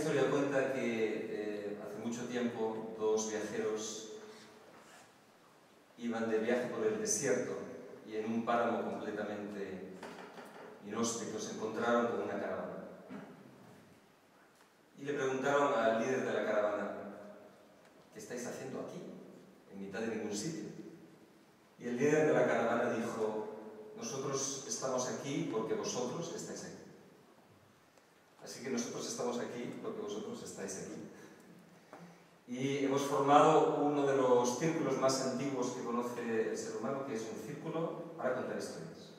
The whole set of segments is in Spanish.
historia cuenta que hace mucho tiempo dos viajeros iban de viaje por el desierto y en un páramo completamente inhóspito se encontraron con una caravana. Y le preguntaron al líder de la caravana: ¿qué estáis haciendo aquí, en mitad de ningún sitio? Y el líder de la caravana dijo: nosotros estamos aquí porque vosotros estáis aquí. Así que nosotros estamos aquí porque vosotros estáis aquí. Y hemos formado uno de los círculos más antiguos que conoce el ser humano, que es un círculo para contar historias.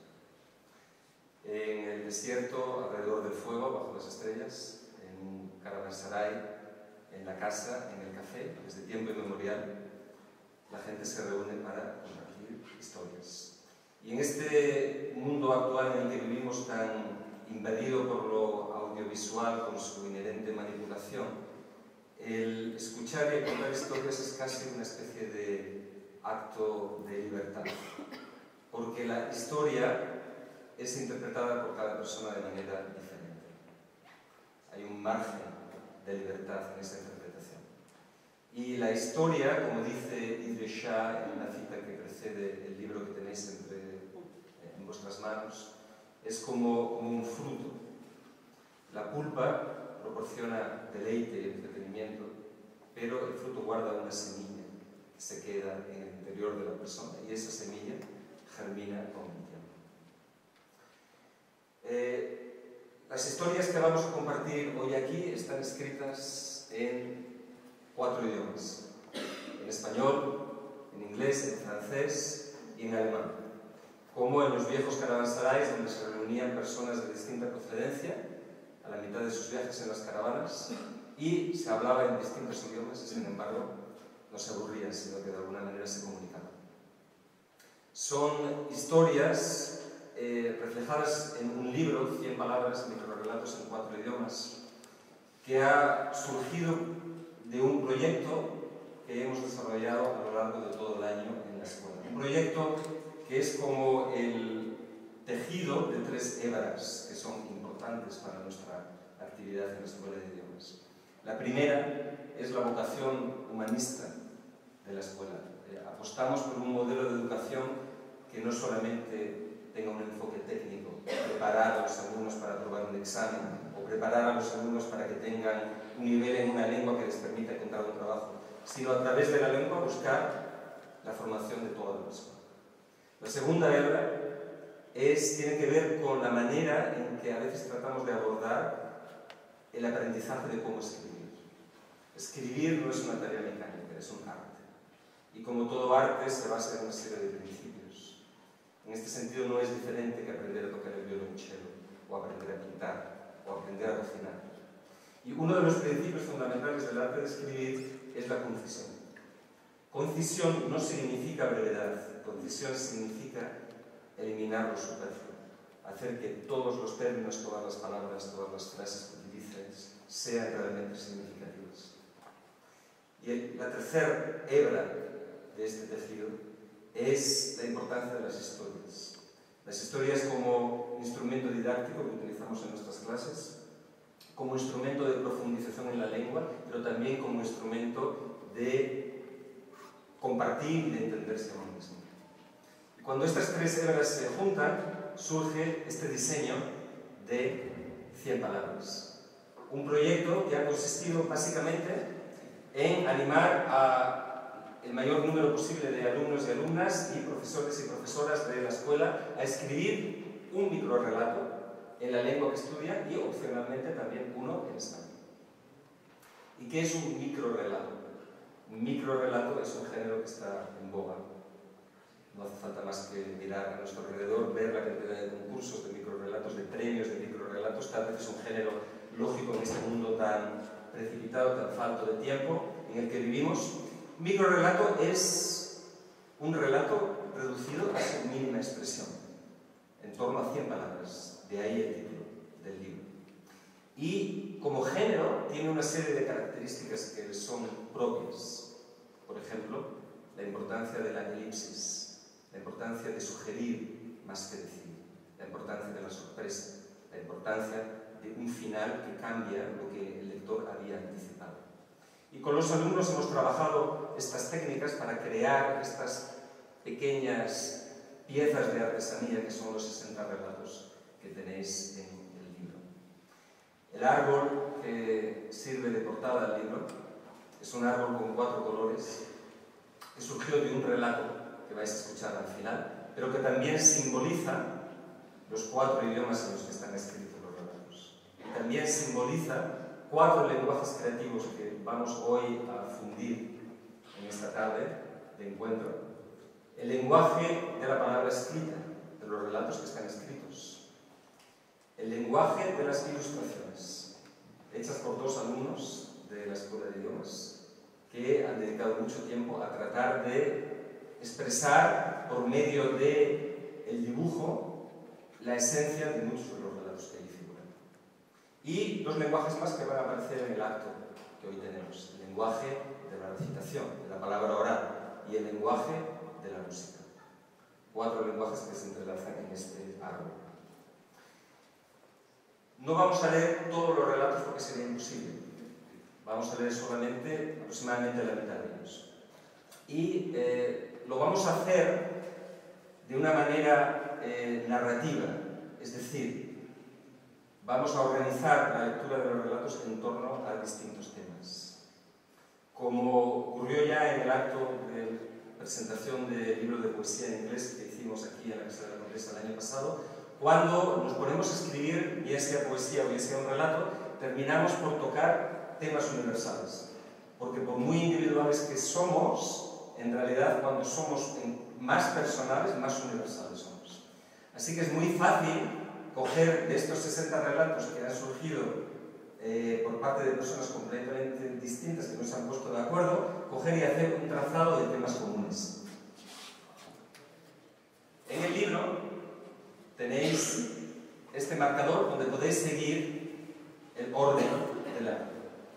En el desierto, alrededor del fuego, bajo las estrellas, en un caravanserai, en la casa, en el café, desde tiempo inmemorial, la gente se reúne para compartir historias. Y en este mundo actual en el que vivimos, tan invadido por lo audiovisual con su inherente manipulación, el escuchar y contar historias es casi una especie de acto de libertad, porque la historia es interpretada por cada persona de manera diferente. Hay un margen de libertad en esa interpretación. Y la historia, como dice Idries Shah en una cita que precede el libro que tenéis en vuestras manos, es como un fruto. La pulpa proporciona deleite y entretenimiento, pero el fruto guarda una semilla que se queda en el interior de la persona y esa semilla germina con el tiempo. Las historias que vamos a compartir hoy aquí están escritas en 4 idiomas: en español, en inglés, en francés y en alemán. Como en los viejos caravanserais, donde se reunían personas de distinta procedencia a la mitad de sus viajes en las caravanas, y se hablaba en distintos idiomas y, sin embargo, no se aburrían, sino que de alguna manera se comunicaban. Son historias reflejadas en un libro, 100 palabras, microrelatos en 4 idiomas, que ha surgido de un proyecto que hemos desarrollado a lo largo de todo el año en la escuela. Un proyecto que es como el tejido de 3 hebras que son importantes para nuestra actividad en la Escuela de Idiomas. La primera es la vocación humanista de la escuela. Apostamos por un modelo de educación que no solamente tenga un enfoque técnico, preparar a los alumnos para aprobar un examen o preparar a los alumnos para que tengan un nivel en una lengua que les permita encontrar un trabajo, sino a través de la lengua buscar la formación de toda la persona. La segunda hebra tiene que ver con la manera en que a veces tratamos de abordar el aprendizaje de cómo escribir. Escribir no es una tarea mecánica, es un arte. Y como todo arte, se basa en una serie de principios. En este sentido, no es diferente que aprender a tocar el violonchelo, o aprender a pintar, o aprender a cocinar. Y uno de los principios fundamentales del arte de escribir es la concisión. Concisión no significa brevedad, concisión significa eliminar lo superfluo, hacer que todos los términos, todas las palabras, todas las frases que utilices sean realmente significativas. Y la tercera hebra de este tejido es la importancia de las historias. Las historias como instrumento didáctico que utilizamos en nuestras clases, como instrumento de profundización en la lengua, pero también como instrumento de compartir y de entenderse a uno mismo. Y cuando estas 3 hebras se juntan, surge este diseño de 100 palabras. Un proyecto que ha consistido básicamente en animar a el mayor número posible de alumnos y alumnas y profesores y profesoras de la escuela a escribir un microrelato en la lengua que estudian y opcionalmente también uno en español. ¿Y qué es un microrelato? Un microrelato es un género que está en boga. No hace falta más que mirar a nuestro alrededor, ver la cantidad de concursos de microrelatos, de premios de microrelatos. Tal vez es un género lógico en este mundo tan precipitado, tan falto de tiempo en el que vivimos. Un microrelato es un relato reducido a su mínima expresión, en torno a 100 palabras. De ahí el título del libro. Y como género tiene una serie de características que son propias. Por ejemplo, la importancia de la elipsis, la importancia de sugerir más que decir, la importancia de la sorpresa, la importancia de un final que cambia lo que el lector había anticipado. Y con los alumnos hemos trabajado estas técnicas para crear estas pequeñas piezas de artesanía que son los 60 relatos que tenéis en el libro. El árbol que sirve de portada al libro es un árbol con 4 colores que surgió de un relato que vais a escuchar al final, pero que también simboliza los 4 idiomas en los que están escritos los relatos. Y también simboliza 4 lenguajes creativos que vamos hoy a fundir en esta tarde de encuentro. El lenguaje de la palabra escrita, de los relatos que están escritos. El lenguaje de las ilustraciones, hechas por 2 alumnos de la Escuela de Idiomas, que han dedicado mucho tiempo a tratar de expresar por medio del dibujo la esencia de muchos de los relatos que ahí figuran. Y 2 lenguajes más que van a aparecer en el acto que hoy tenemos. El lenguaje de la recitación, de la palabra oral, y el lenguaje de la música. 4 lenguajes que se entrelazan en este árbol. No vamos a leer todos los relatos porque sería imposible. Vamos a leer solamente aproximadamente la mitad de ellos. Y lo vamos a hacer de una manera narrativa, es decir, vamos a organizar la lectura de los relatos en torno a distintos temas. Como ocurrió ya en el acto de presentación del libro de poesía en inglés que hicimos aquí en la Casa de la Condesa el año pasado, cuando nos ponemos a escribir, ya sea poesía o ya sea un relato, terminamos por tocar temas universales. Porque por muy individuales que somos, en realidad cuando somos más personales, más universales somos. Así que es muy fácil coger de estos 60 relatos que han surgido por parte de personas completamente distintas que no se han puesto de acuerdo, coger y hacer un trazado de temas comunes. En el libro tenéis este marcador donde podéis seguir el orden del acto.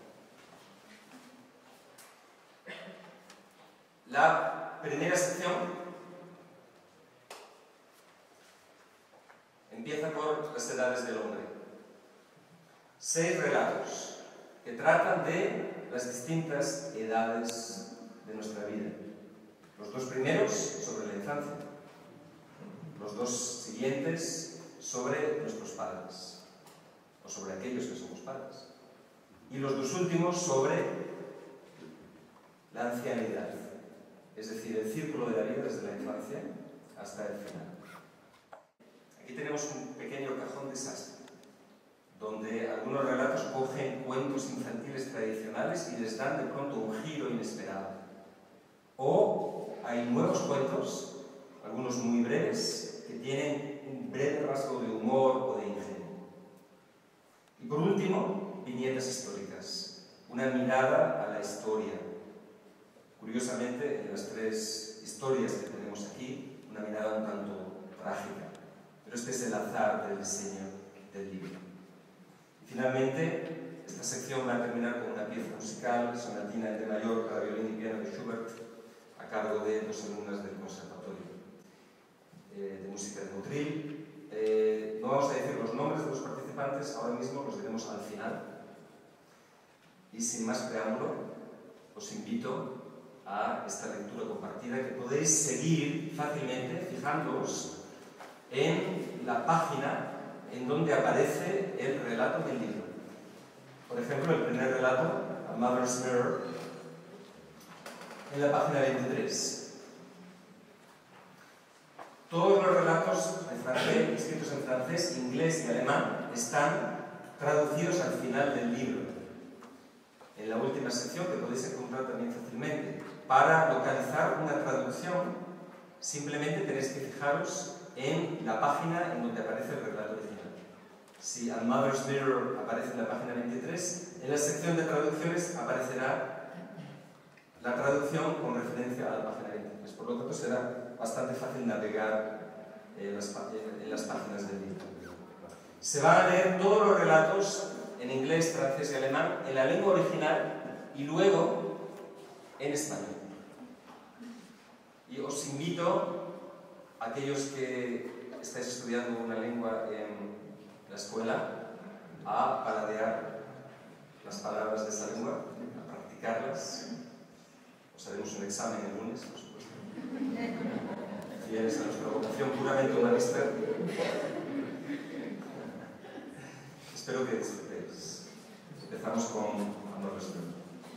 La primera sección empieza por las edades del hombre. 6 relatos que tratan de las distintas edades de nuestra vida. Los 2 primeros sobre la infancia, los 2 siguientes sobre nuestros padres, o sobre aquellos que somos padres, y los 2 últimos sobre la ancianidad, es decir, el círculo de la vida desde la infancia hasta el final. Aquí tenemos un pequeño cajón desastre, donde algunos relatos cogen cuentos infantiles tradicionales y les dan de pronto un giro inesperado. O hay nuevos cuentos, algunos muy breves, que tienen un breve rasgo de humor o de ingenio. Y por último, viñetas históricas, una mirada a la historia. Curiosamente, en las 3 historias que tenemos aquí, una mirada un tanto trágica. Pero este es el azar del diseño del libro. Finalmente, esta sección va a terminar con una pieza musical, sonatina en D mayor para violín y piano de Schubert, a cargo de 2 alumnas del Conservatorio de Música de Motril. No vamos a decir los nombres de los participantes, ahora mismo los diremos al final. Y sin más preámbulo, os invito a esta lectura compartida que podéis seguir fácilmente fijándoos en la página en donde aparece el relato del libro. Por ejemplo, el primer relato, A Mother's Mirror, en la página 23. Todos los relatos de francés, escritos en francés, inglés y alemán, están traducidos al final del libro, en la última sección que podéis encontrar también fácilmente. Para localizar una traducción, simplemente tenéis que fijaros en la página en donde aparece el relato original. Si A Mother's Mirror aparece en la página 23, en la sección de traducciones aparecerá la traducción con referencia a la página 23. Por lo tanto, será bastante fácil navegar en las páginas del libro. Se van a leer todos los relatos en inglés, francés y alemán, en la lengua original y luego en español. Y os invito, a aquellos que estáis estudiando una lengua en la escuela, a paladear las palabras de esa lengua, a practicarlas. Os haremos un examen el lunes, por supuesto. Fieles a nuestra vocación puramente humanista. Espero que disfrutéis. Empezamos con Amor Respeto.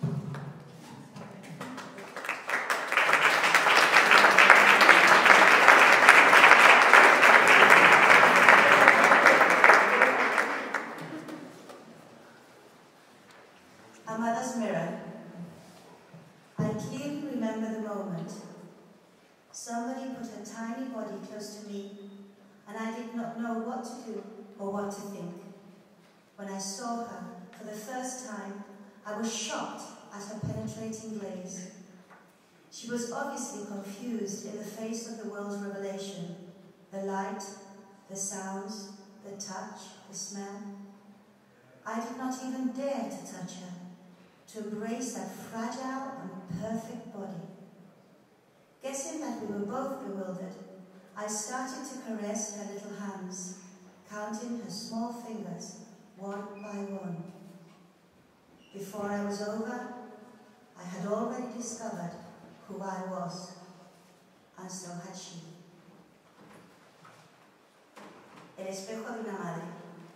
A mother's mirror. I clearly remember the moment. Somebody put a tiny body close to me, and I did not know what to do or what to think. When I saw her for the first time, I was shocked at her penetrating gaze. She was obviously confused in the face of the world's revelation, the light, the sounds, the touch, the smell. I did not even dare to touch her, to embrace that fragile and perfect body. Guessing that we were both bewildered, I started to caress her little hands, counting her small fingers, one by one. Before I was over, I had already discovered who I was, and so had she. El espejo de una madre.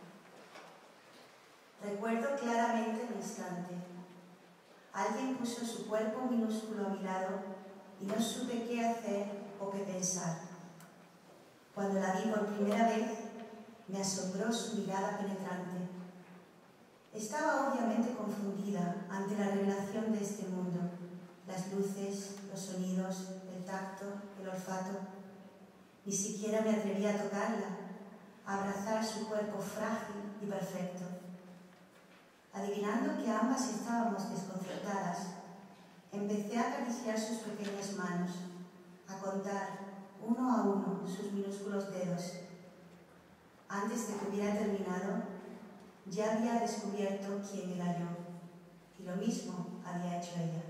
Recuerdo claramente el instante. Alguien puso su cuerpo minúsculo a mi lado y no supe qué hacer o qué pensar. Cuando la vi por primera vez, me asombró su mirada penetrante. Estaba obviamente confundida ante la revelación de este mundo, las luces, los sonidos, el tacto, el olfato. Ni siquiera me atreví a tocarla, a abrazar su cuerpo frágil y perfecto. Adivinando que ambas estábamos desconcertadas, empecé a acariciar sus pequeñas manos, a contar uno a uno sus minúsculos dedos. Antes de que hubiera terminado, ya había descubierto quién era yo, y lo mismo había hecho ella.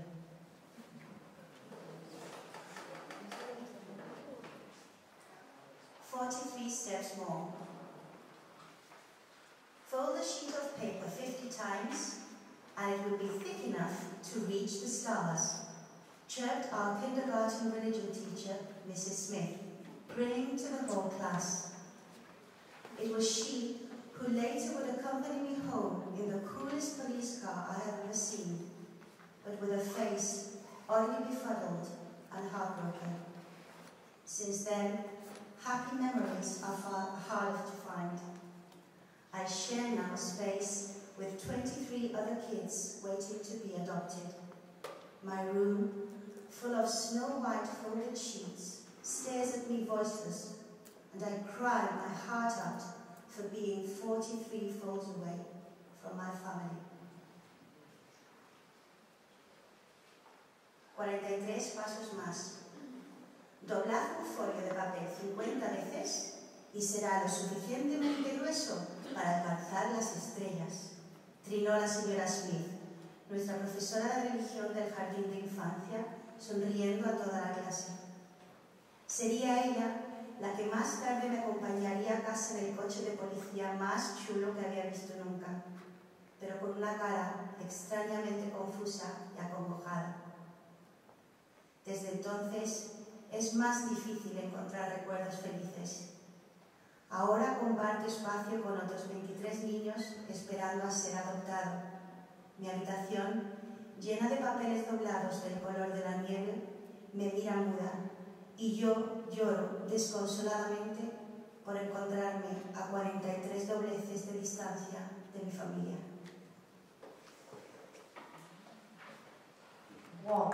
"43 steps more. Fold the sheet of paper 50 times, and it will be thick enough to reach the stars," chirped our kindergarten religion teacher, Mrs. Smith, grinning to the whole class. It was she who later would accompany me home in the coolest police car I have ever seen, but with a face oddly befuddled and heartbroken. Since then, happy memories are far harder to find. I share now space with 23 other kids waiting to be adopted. My room, full of snow-white folded sheets, stares at me voiceless, and I cry my heart out for being 43 folds away from my family. 43 pasos más. Doblad un folio de papel 50 veces y será lo suficientemente grueso para alcanzar las estrellas, trinó la señora Smith, nuestra profesora de religión del jardín de infancia, sonriendo a toda la clase. Sería ella la que más tarde me acompañaría a casa en el coche de policía más chulo que había visto nunca, pero con una cara extrañamente confusa y acongojada. Desde entonces es más difícil encontrar recuerdos felices. Ahora comparto espacio con otros 23 niños esperando a ser adoptado. Mi habitación, llena de papeles doblados del color de la nieve, me mira muda y yo lloro desconsoladamente por encontrarme a 43 dobleces de distancia de mi familia. Walk.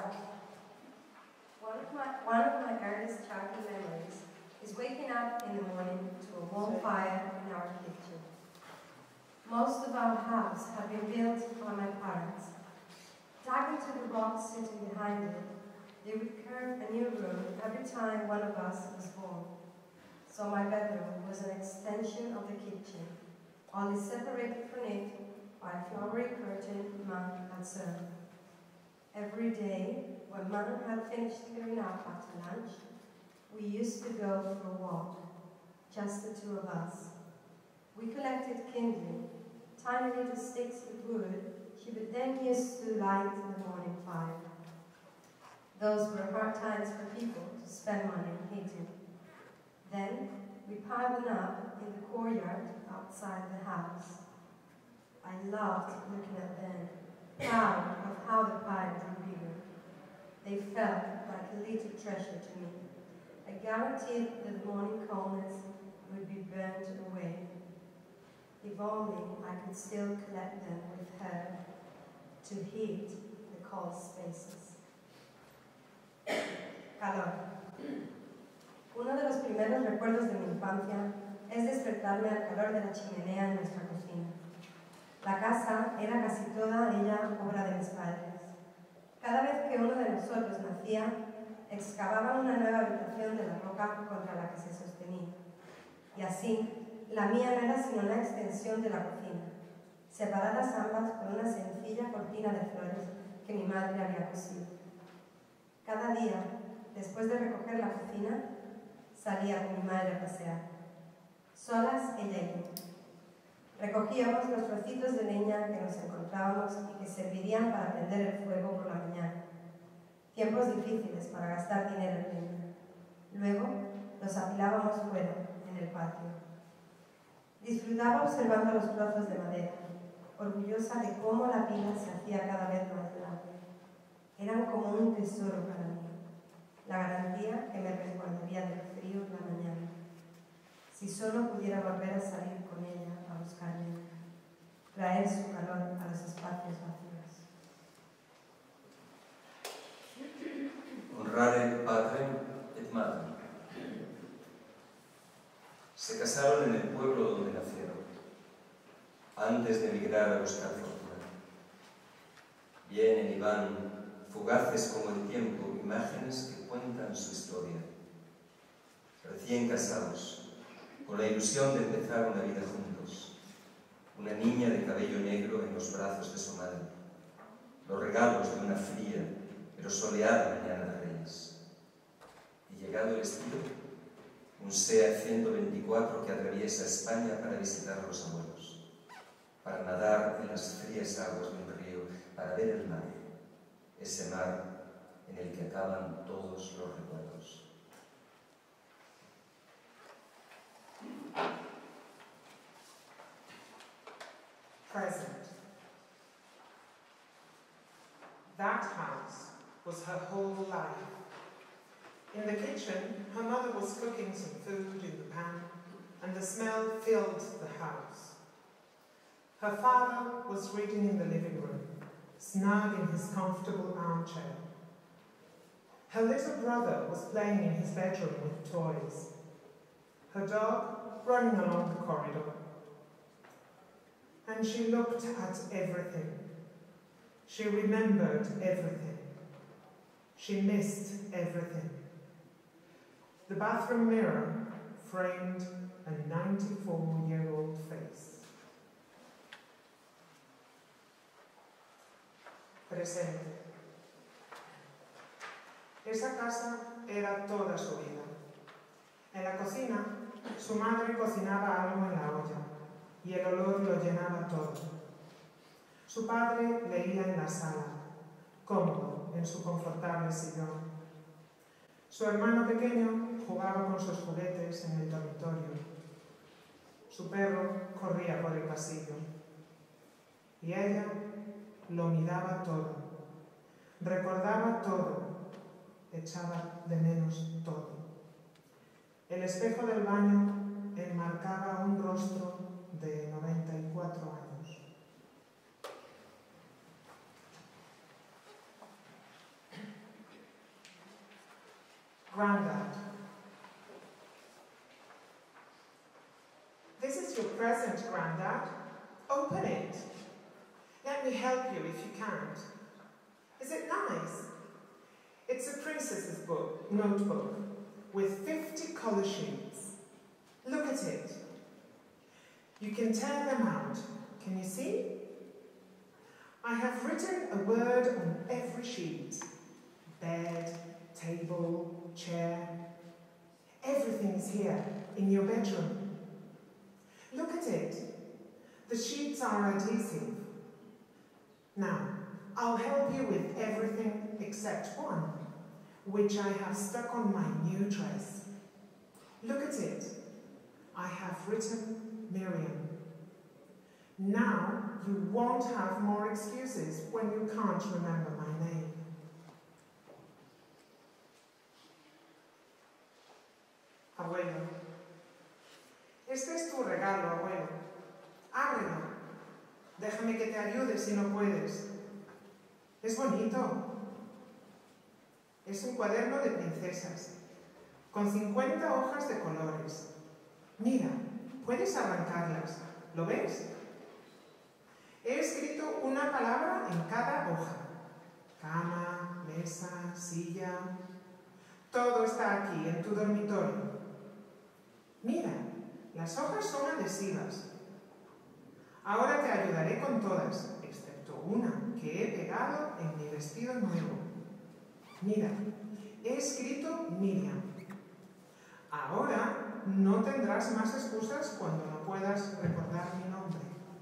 One of my earliest childhood memories is waking up in the morning to a warm fire in our kitchen. Most of our house had been built by my parents. Tagging to the rocks sitting behind it, they would carve a new room every time one of us was born. So my bedroom was an extension of the kitchen, only separated from it by a flowery curtain Mum had sewn. Every day, when Mum had finished clearing up after lunch, we used to go for a walk, just the two of us. We collected kindling, tiny little sticks of wood She would then use to light the morning fire. Those were hard times for people to spend money on heating. Then we piled them up in the courtyard outside the house. I loved looking at them, proud of how the pile grew bigger. They felt like a little treasure to me. I guaranteed that the morning coldness would be burnt away. If only I could still collect them with her to heat the cold spaces. Calor. Uno de los primeros recuerdos de mi infancia es despertarme al calor de la chimenea en nuestra cocina. La casa era casi toda ella obra de mis padres. Cada vez que uno de nosotros nacía, excavaban una nueva habitación de la roca contra la que se sostenía. Y así, la mía no era sino una extensión de la cocina, separadas ambas por una sencilla cortina de flores que mi madre había cosido. Cada día, después de recoger la cocina, salía con mi madre a pasear. Solas, ella y yo. Recogíamos los trocitos de leña que nos encontrábamos y que servirían para prender el fuego por la mañana. Tiempos difíciles para gastar dinero en leña. Luego, los apilábamos fuera, en el patio. Disfrutaba observando los trozos de madera, orgullosa de cómo la pila se hacía cada vez más grande. Eran como un tesoro para mí, la garantía que me resguardaría del frío en la mañana. Si solo pudiera volver a salir con ella a buscar leña, traer su calor a los espacios vacíos. Honrare patrem et matrem. Se casaron en el pueblo donde nacieron, antes de emigrar a buscar fortuna. Vienen y van, fugaces como el tiempo, imágenes que cuentan su historia. Recién casados, con la ilusión de empezar una vida juntos. Una niña de cabello negro en los brazos de su madre. Los regalos de una fría pero soleada mañana de Reyes. Y llegado el estilo, un SEAT 124 que atraviesa España para visitar a los abuelos, para nadar en las frías aguas de un río, para ver el mar, ese mar en el que acaban todos los recuerdos. Present. That house was her whole life. In the kitchen, her mother was cooking some food in the pan, and the smell filled the house. Her father was reading in the living room, snug in his comfortable armchair. Her little brother was playing in his bedroom with toys. Her dog running along the corridor. And she looked at everything. She remembered everything. She missed everything. The bathroom mirror framed a 94-year-old face. Presente. Esa casa era toda su vida. En la cocina, su madre cocinaba algo en la olla y el olor lo llenaba todo. Su padre leía en la sala, cómodo en su confortable sillón. Su hermano pequeño jugaba con sus juguetes en el dormitorio. Su perro corría por el pasillo. Y ella lo miraba todo, recordaba todo, echaba de menos todo. El espejo del baño enmarcaba un rostro de 94 años. Granddad. This is your present, Granddad. Open it. Let me help you if you can't. Is it nice? It's a princess's book, notebook, with 50 colour sheets. Look at it. You can tear them out. Can you see? I have written a word on every sheet. Bed, table, chair. Everything is here, in your bedroom. Look at it. The sheets are adhesive. Now, I'll help you with everything except one, which I have stuck on my new dress. Look at it. I have written Miriam. Now you won't have more excuses when you can't remember my name. Abuelo. Este es tu regalo, abuelo. Ábrelo. Déjame que te ayude si no puedes. Es bonito. Es un cuaderno de princesas, con 50 hojas de colores. Mira, puedes arrancarlas. ¿Lo ves? He escrito una palabra en cada hoja. Cama, mesa, silla. Todo está aquí, en tu dormitorio. Mira, las hojas son adhesivas. Ahora te ayudaré con todas, excepto una que he pegado en mi vestido nuevo. Mira, he escrito Miriam. Ahora no tendrás más excusas cuando no puedas recordar mi nombre.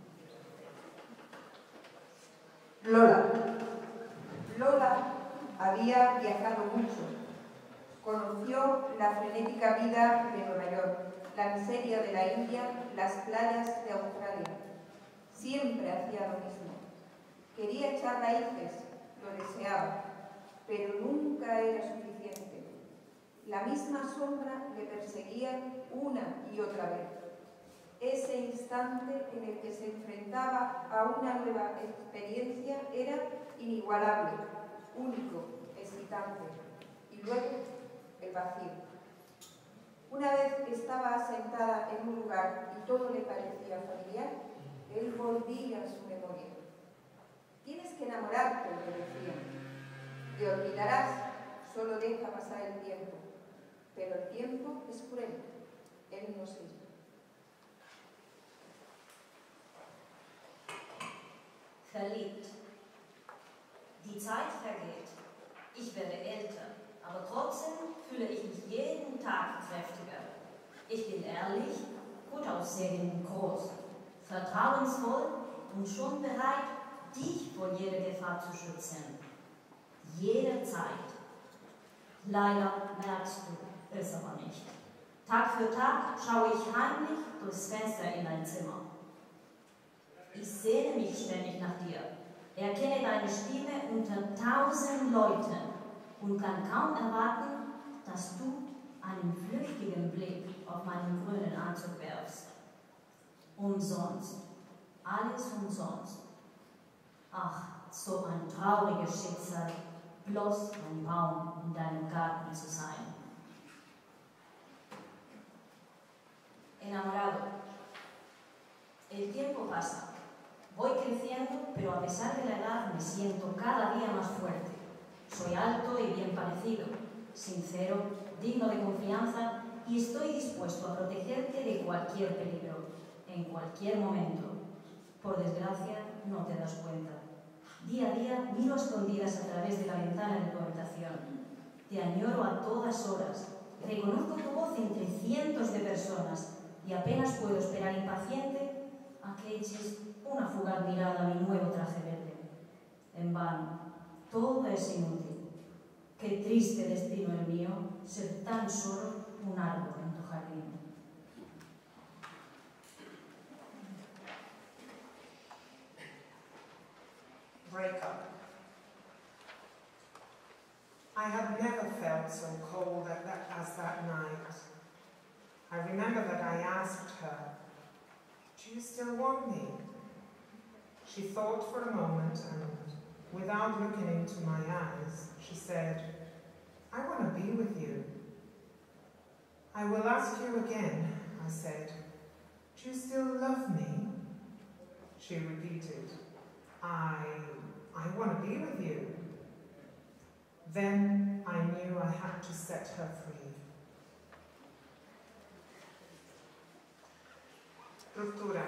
Lola. Lola había viajado mucho. Conoció la frenética vida de Nueva York, la miseria de la India, las playas de Australia. Siempre hacía lo mismo. Quería echar raíces, lo deseaba, pero nunca era suficiente. La misma sombra le perseguía una y otra vez. Ese instante en el que se enfrentaba a una nueva experiencia era inigualable, único, excitante. Y luego, el vacío. Una vez estaba sentada en un lugar y todo le parecía familiar, él volvía a su memoria. Tienes que enamorarte, le decía. Te olvidarás, solo deja pasar el tiempo. Pero el tiempo es cruel, él no se irá. Verliebt. Die Zeit vergeht. Ich werde älter, aber trotzdem fühle ich mich jeden Tag kräftiger. Ich bin ehrlich, gut aussehend und groß, vertrauensvoll und schon bereit, dich vor jeder Gefahr zu schützen. Jederzeit. Leider merkst du es aber nicht. Tag für Tag schaue ich heimlich durchs Fenster in dein Zimmer. Ich sehne mich ständig nach dir, erkenne deine Stimme unter 1000 Leuten und kann kaum erwarten, dass du einen flüchtigen Blick auf meinen grünen Anzug werfst. Umsonst, alles umsonst. Ach, so ein trauriges Schicksal, bloß ein Baum in deinem Garten zu sein. Enamorado. El tiempo pasa. Voy creciendo, pero a pesar de la edad me siento cada día más fuerte. Soy alto y bien parecido, sincero, digno de confianza y estoy dispuesto a protegerte de cualquier peligro, en cualquier momento. Por desgracia, no te das cuenta. Día a día miro a escondidas a través de la ventana de tu habitación. Te añoro a todas horas. Reconozco tu voz entre cientos de personas y apenas puedo esperar impaciente a que eches una fugaz mirada a mi nuevo traje verde. En vano, todo es inútil. Qué triste destino el mío, ser tan solo un árbol en tu jardín. Break up. I have never felt so cold as that night. I remember that I asked her, "Do you still want me?" She thought for a moment and, without looking into my eyes, she said, "I want to be with you." "I will ask you again," I said. "Do you still love me?" She repeated, I want to be with you." Then I knew I had to set her free. Ruptura.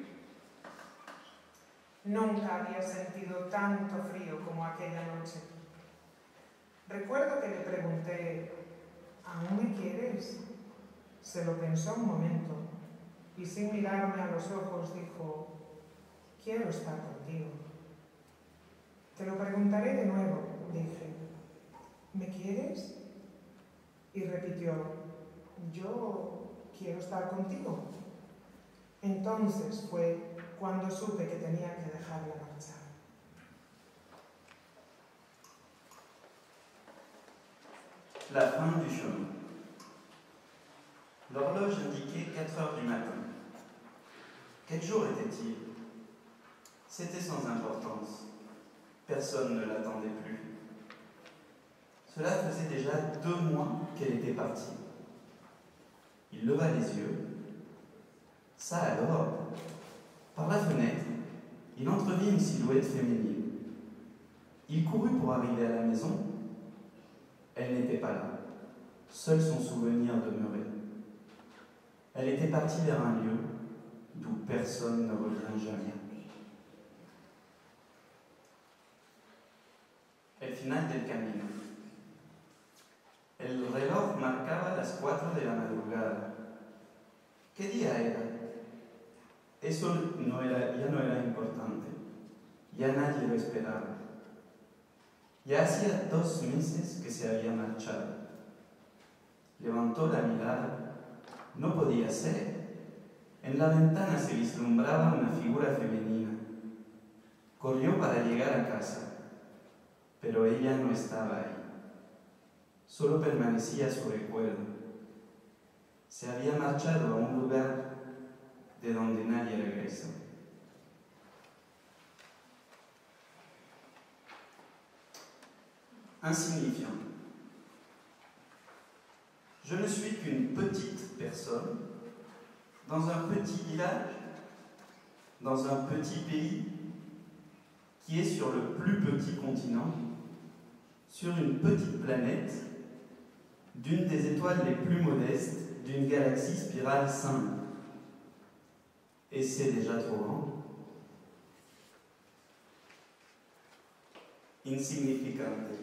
Nunca había sentido tanto frío como aquella noche. Recuerdo que le pregunté, ¿aún me quieres? Se lo pensó un momento y sin mirarme a los ojos dijo, quiero estar contigo. Te lo preguntaré de nuevo, dije. ¿Me quieres? Y repitió, yo quiero estar contigo. Entonces fue cuando supe que tenía que dejarla marchar. La fin du chemin. L'horloge indiquait 4 heures du matin. Quel jour était-il? C'était sans importance. Personne ne l'attendait plus. Cela faisait déjà 2 mois qu'elle était partie. Il leva les yeux. Ça alors, par la fenêtre, il entrevit une silhouette féminine. Il courut pour arriver à la maison. Elle n'était pas là. Seul son souvenir demeurait. Elle était partie vers un lieu d'où personne ne revient jamais. El final del camino. El reloj marcaba las 4 de la madrugada. ¿Qué día era? Eso ya no era importante. Ya nadie lo esperaba. Ya hacía 2 meses que se había marchado. Levantó la mirada. No podía ser. En la ventana se vislumbraba una figura femenina. Corrió para llegar a casa, pero ella no estaba ahí. Solo permanecía su recuerdo. Se había marchado a un lugar de donde nadie regresa. Insignifiant. Je ne suis qu'une petite personne dans un petit village, dans un petit pays qui est sur le plus petit continent, sur une petite planète, d'une des étoiles les plus modestes d'une galaxie spirale simple. Et c'est déjà trop grand. Insignificante.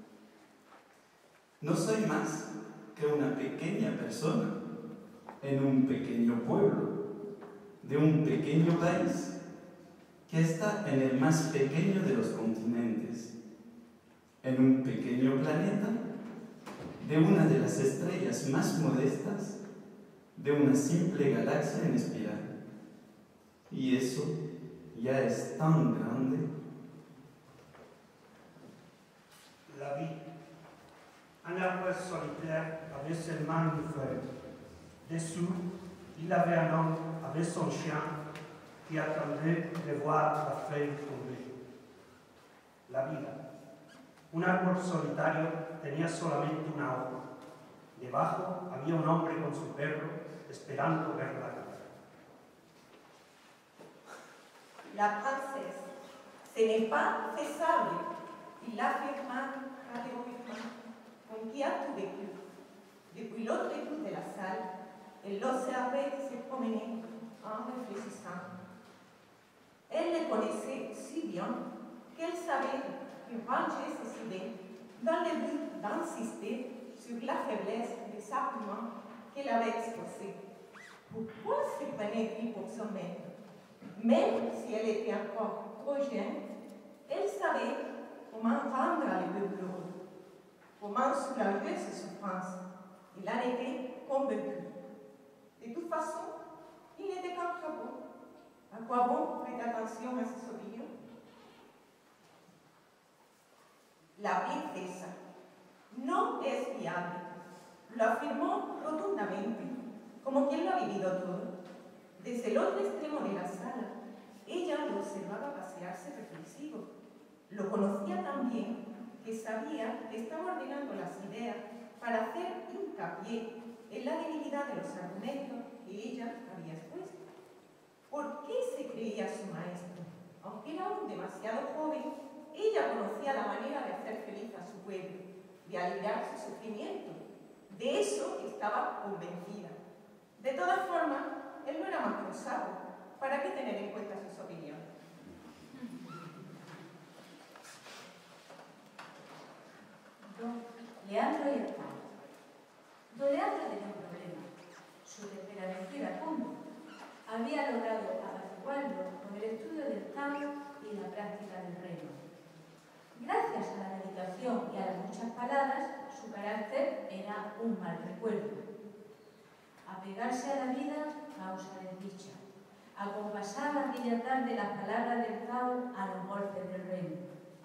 No soy más que una pequeña persona en un pequeño pueblo, de un pequeño país que está en el más pequeño de los continentes, en un pequeño planeta, de una de las estrellas más modestas de una simple galaxia en espiral. Y eso ya es tan grande. La vie. Un arbre solitaire avec seulement une feuille. Dessous, il avait un homme avec son chien qui attendait de voir la feuille tomber. La vida. Un árbol solitario tenía solamente una hoja. Debajo había un hombre con su perro esperando verla caer. La princesse, ce n'est pas faisable, il l'affirma catégoriquement, con qui a tout vécu. Depuis l'autre bout de la salle, elle l'observait se promener en réfléchissant. Elle le connaissait si bien qu'elle savait que ranger ses idées dans le but d'insister sur la faiblesse des arguments qu'elle avait exposés. Pourquoi se prenait-il pour son maître? Même si elle était encore trop jeune, elle savait comment rendre le peuple heureux, comment soulager ses souffrances. Il en était convaincu. De toute façon, il n'était qu'un travaux. À quoi bon prêter attention à ses opinions? La princesa no es viable. Lo afirmó rotundamente, como quien lo ha vivido todo. Desde el otro extremo de la sala, ella lo observaba pasearse reflexivo. Lo conocía tan bien que sabía que estaba ordenando las ideas para hacer hincapié en la debilidad de los argumentos que ella había expuesto. ¿Por qué se creía su maestro? Aunque era aún demasiado joven, ella conocía la manera de hacer feliz a su pueblo, de aliviar su sufrimiento. De eso estaba convencida. De todas formas, él no era más que un sapo. ¿Para qué tener en cuenta sus opiniones? Don Leandro y el Pablo. Don Leandro tenía un problema. Su temperamento cómodo. Había logrado apaciguarlo con el estudio del Tao y la práctica del remo. era un mal recuerdo. Apegarse a la vida causa desdicha. Acompasar aquella tarde las palabras del cabo a los golpes del remo.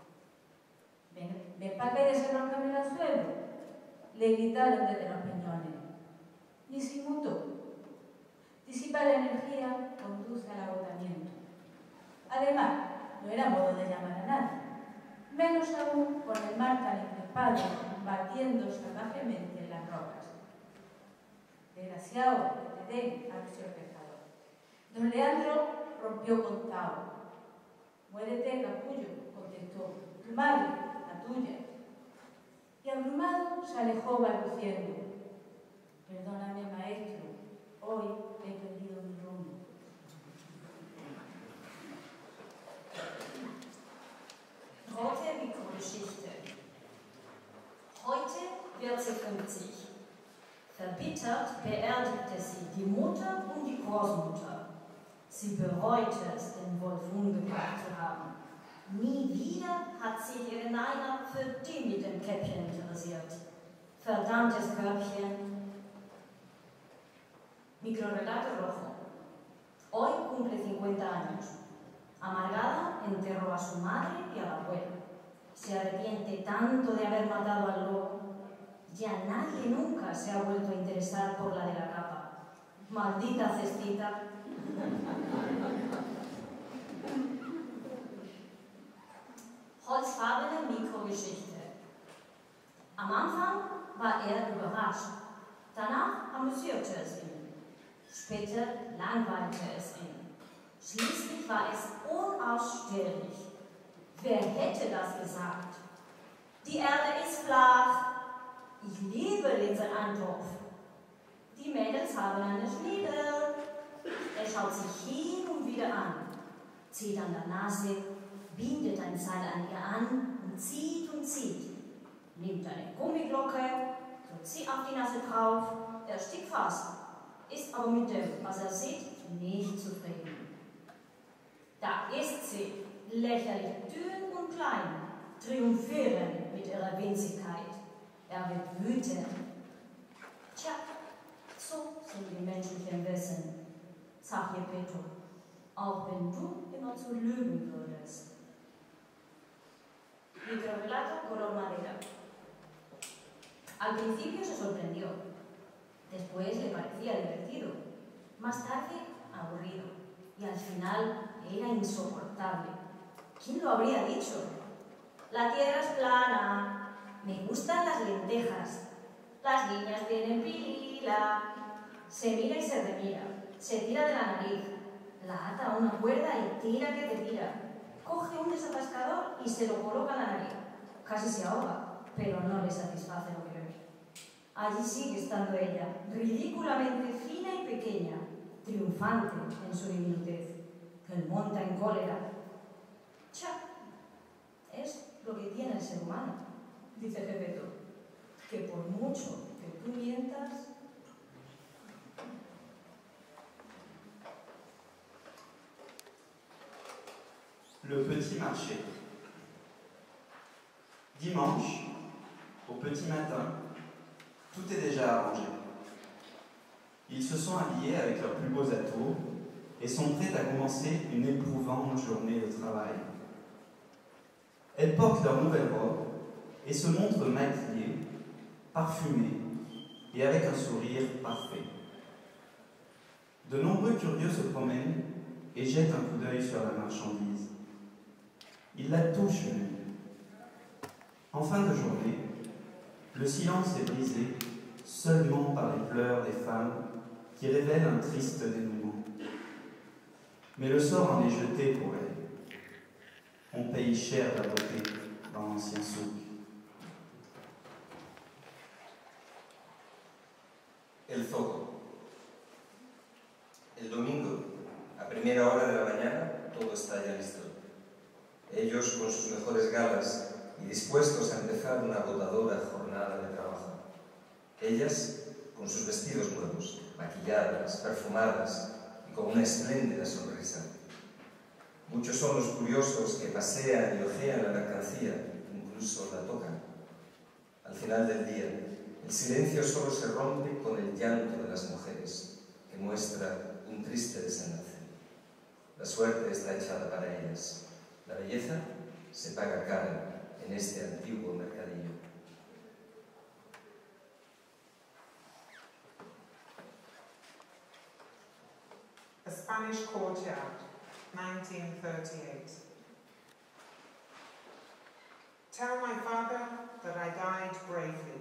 ¿Ven para qué desenroscame el suelo? Le gritaron desde los peñones. Ni se inmutó. Disipar la energía conduce al agotamiento. Además, no era modo de llamar a nadie, menos aún con el mar tan encrespado, batiendo salvajemente en las rocas. Desgraciado que te den, anunció el pescador. Don Leandro rompió contado. Muérete, capullo, contestó. Tu madre, la tuya. Y abrumado se alejó balbuciendo. Perdóname, maestro, hoy he perdido mi rumbo. Rote Mikrogeschichte. Heute wird sie 50. Verbittert beerdigte sie die Mutter und die Großmutter. Sie bereute es, den Wolf umgebracht zu haben. Nie wieder hat sich ihre Naina für die mit dem Käppchen interessiert. Verdammtes Körbchen. Microrelato rojo. Hoy cumple 50 años. Amargada, enterró a su madre y a la abuela. Se arrepiente tanto de haber matado al lobo. Ya nadie nunca se ha vuelto a interesar por la de la capa. Maldita cestita. Holzfarbene Mikrogeschichte. Am Anfang war er überrascht. Danach amüsierte es ihn. Später langweilte es ihn. Schließlich war es unausstehlich. Wer hätte das gesagt? Die Erde ist flach. Ich liebe Linseneintopf. Die Mädels haben eine Schniedel. Er schaut sich hin und wieder an, zieht an der Nase, bindet ein Seil an ihr an und zieht, nimmt eine Gummiglocke, drückt sie auf die Nase drauf, er stickt fast, ist aber mit dem, was er sieht, nicht zufrieden. Da ist sie, lächerlich dünn und klein, triumphierend mit ihrer Winzigkeit. Er wird wütend. Tja, so sind die menschlichen Wesen, sagt Geppetto, auch wenn du immer zu lügen würdest. Microrelato color madera. Al principio se sorprendió, después le parecía divertido, más tarde aburrido y al final era insoportable. ¿Quién lo habría dicho? La tierra es plana, me gustan las lentejas, las niñas tienen pila, se mira y se remira, se tira de la nariz, la ata a una cuerda y tira que te tira, coge un desatascador y se lo coloca en la nariz, casi se ahoga, pero no le satisface lo que ve. Allí sigue estando ella, ridículamente fina y pequeña, triunfante en su diminutez, que el monta en cólera. Cha, es lo que tiene el ser humano, dice Geppetto, que por mucho que tú mientas... Le petit marché. Dimanche, au petit matin, tout est déjà arrangé. Ils se sont habillés avec leurs plus beaux atours et sont prêts à commencer une éprouvante journée de travail. Elles portent leurs nouvelles robes et se montrent maquillées, parfumées et avec un sourire parfait. De nombreux curieux se promènent et jettent un coup d'œil sur la marchandise. Ils la touchent même. En fin de journée, le silence est brisé seulement par les pleurs des femmes qui révèlent un triste dénouement. Mais le sort en est jeté pour elles. On paye cher la beauté dans l'ancien souk. El zoco. El domingo, a primera hora de la mañana, todo está ya listo. Ellos con sus mejores galas y dispuestos a empezar una agotadora jornada de trabajo. Ellas con sus vestidos nuevos, maquilladas, perfumadas y con una espléndida sonrisa. Muchos son los curiosos que pasean y ojean la mercancía, incluso la tocan. Al final del día, El silencio solo se rompe con el llanto de las mujeres, que muestra un triste desenlace. La suerte está echada para ellas. La belleza se paga cara en este antiguo mercadillo. A Spanish Courtyard, 1938. Tell my father that I died bravely.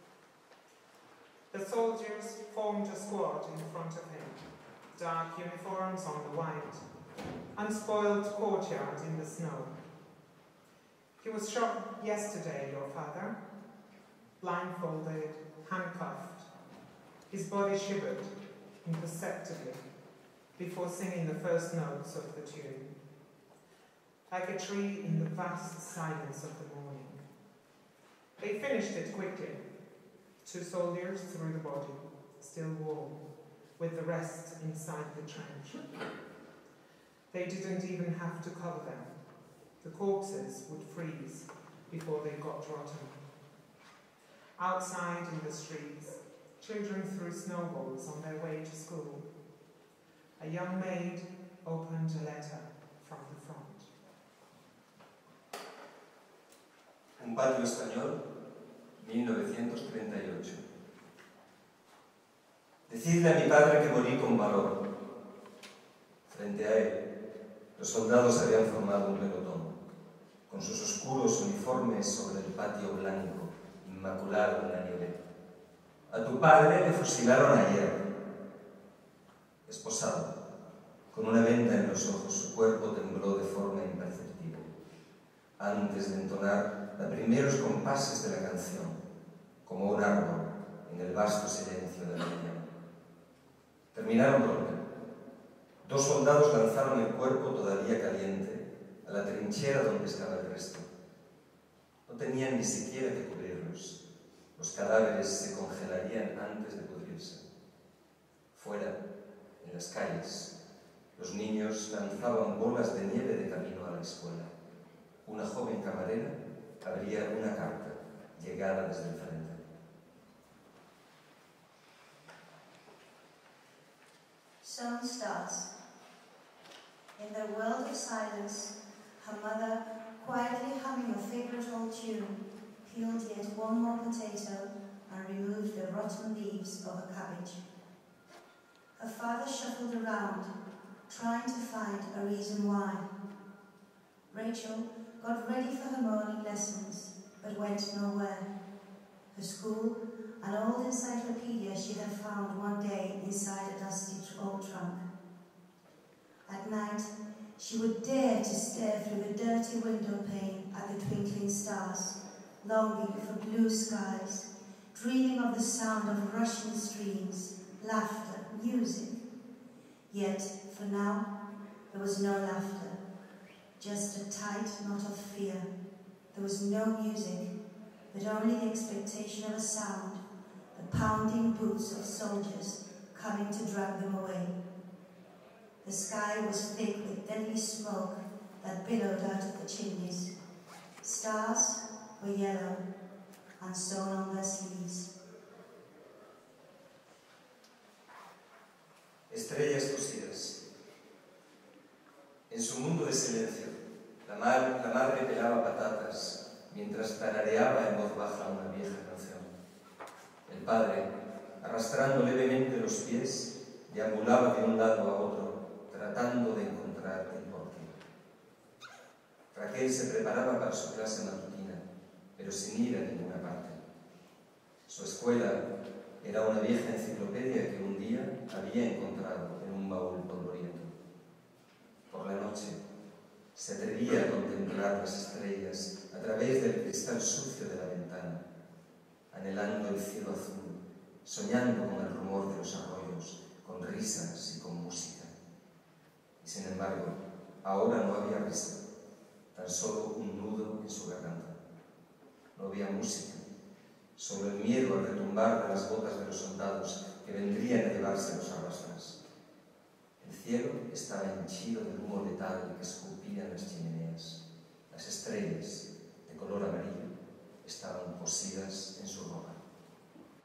The soldiers formed a squad in front of him, dark uniforms on the white, unspoiled courtyard in the snow. He was shot yesterday, your father, blindfolded, handcuffed, his body shivered imperceptibly before singing the first notes of the tune. Like a tree in the vast silence of the morning. They finished it quickly. 2 soldiers threw the body, still warm, with the rest inside the trench. They didn't even have to cover them. The corpses would freeze before they got rotten. Outside in the streets, children threw snowballs on their way to school. A young maid opened a letter from the front. Un patio español, 1938. Decidle a mi padre que morí con valor. Frente a él, los soldados habían formado un pelotón, con sus oscuros uniformes sobre el patio blanco, inmaculado en la nieve. A tu padre le fusilaron ayer. Esposado, con una venda en los ojos, su cuerpo tembló de forma imperceptible. Antes de entonar los primeros compases de la canción, como un árbol en el vasto silencio de la mañana. Terminaron pronto. 2 soldados lanzaron el cuerpo todavía caliente a la trinchera donde estaba el resto. No tenían ni siquiera que cubrirlos. Los cadáveres se congelarían antes de pudrirse. Fuera, en las calles, los niños lanzaban bolas de nieve de camino a la escuela. Una joven camarera abría una carta, llegada desde el frente. Sewn stars. In their world of silence, her mother, quietly humming a favorite old tune, peeled yet one more potato and removed the rotten leaves of a cabbage. Her father shuffled around, trying to find a reason why. Rachel got ready for her morning lessons, but went nowhere. Her school, an old encyclopedia she had found one day inside a dusty old trunk. At night, she would dare to stare through the dirty window pane at the twinkling stars, longing for blue skies, dreaming of the sound of rushing streams, laughter, music. Yet, for now, there was no laughter, just a tight knot of fear. There was no music, but only the expectation of a sound, the pounding boots of soldiers coming to drag them away. The sky was thick with deadly smoke that billowed out of the chimneys. Stars were yellow and sewn on their sleeves. Estrellas cosidas. En su mundo de silencio, la madre pelaba patatas mientras tarareaba en voz baja una vieja canción. El padre, arrastrando levemente los pies, deambulaba de un lado a otro, tratando de encontrar el porqué. Raquel se preparaba para su clase matutina, pero sin ir a ninguna parte. Su escuela era una vieja enciclopedia que un día había encontrado en un baúl polvoriento. Por la noche, se atrevía a contemplar las estrellas a través del cristal sucio de la ventana, anhelando el cielo azul, soñando con el rumor de los arroyos, con risas y con música. Y sin embargo, ahora no había risa, tan solo un nudo en su garganta. No había música, solo el miedo al retumbar de las botas de los soldados que vendrían a llevarse a los arrastras. El cielo estaba henchido del humo letal que escupían las chimeneas. Las estrellas, de color amarillo, estaban cosidas en su ropa.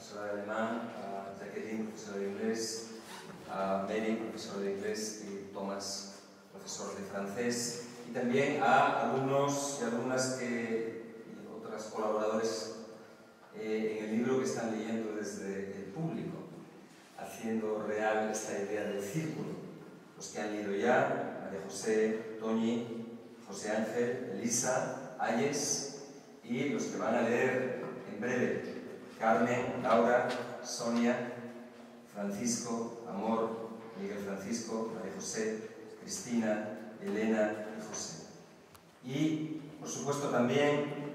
profesora de alemán, a Jacqueline, profesora de inglés, a Mary, profesora de inglés, y Thomas, profesor de francés, y también a alumnos y alumnas y otros colaboradores en el libro que están leyendo desde el público, haciendo real esta idea del círculo. Los que han leído ya, María José, Toñi, José Ángel, Elisa, Ayes, y los que van a leer en breve, Carmen, Laura, Sonia, Francisco, Amor, Miguel Francisco, María José, Cristina, Elena y José. Y, por supuesto, también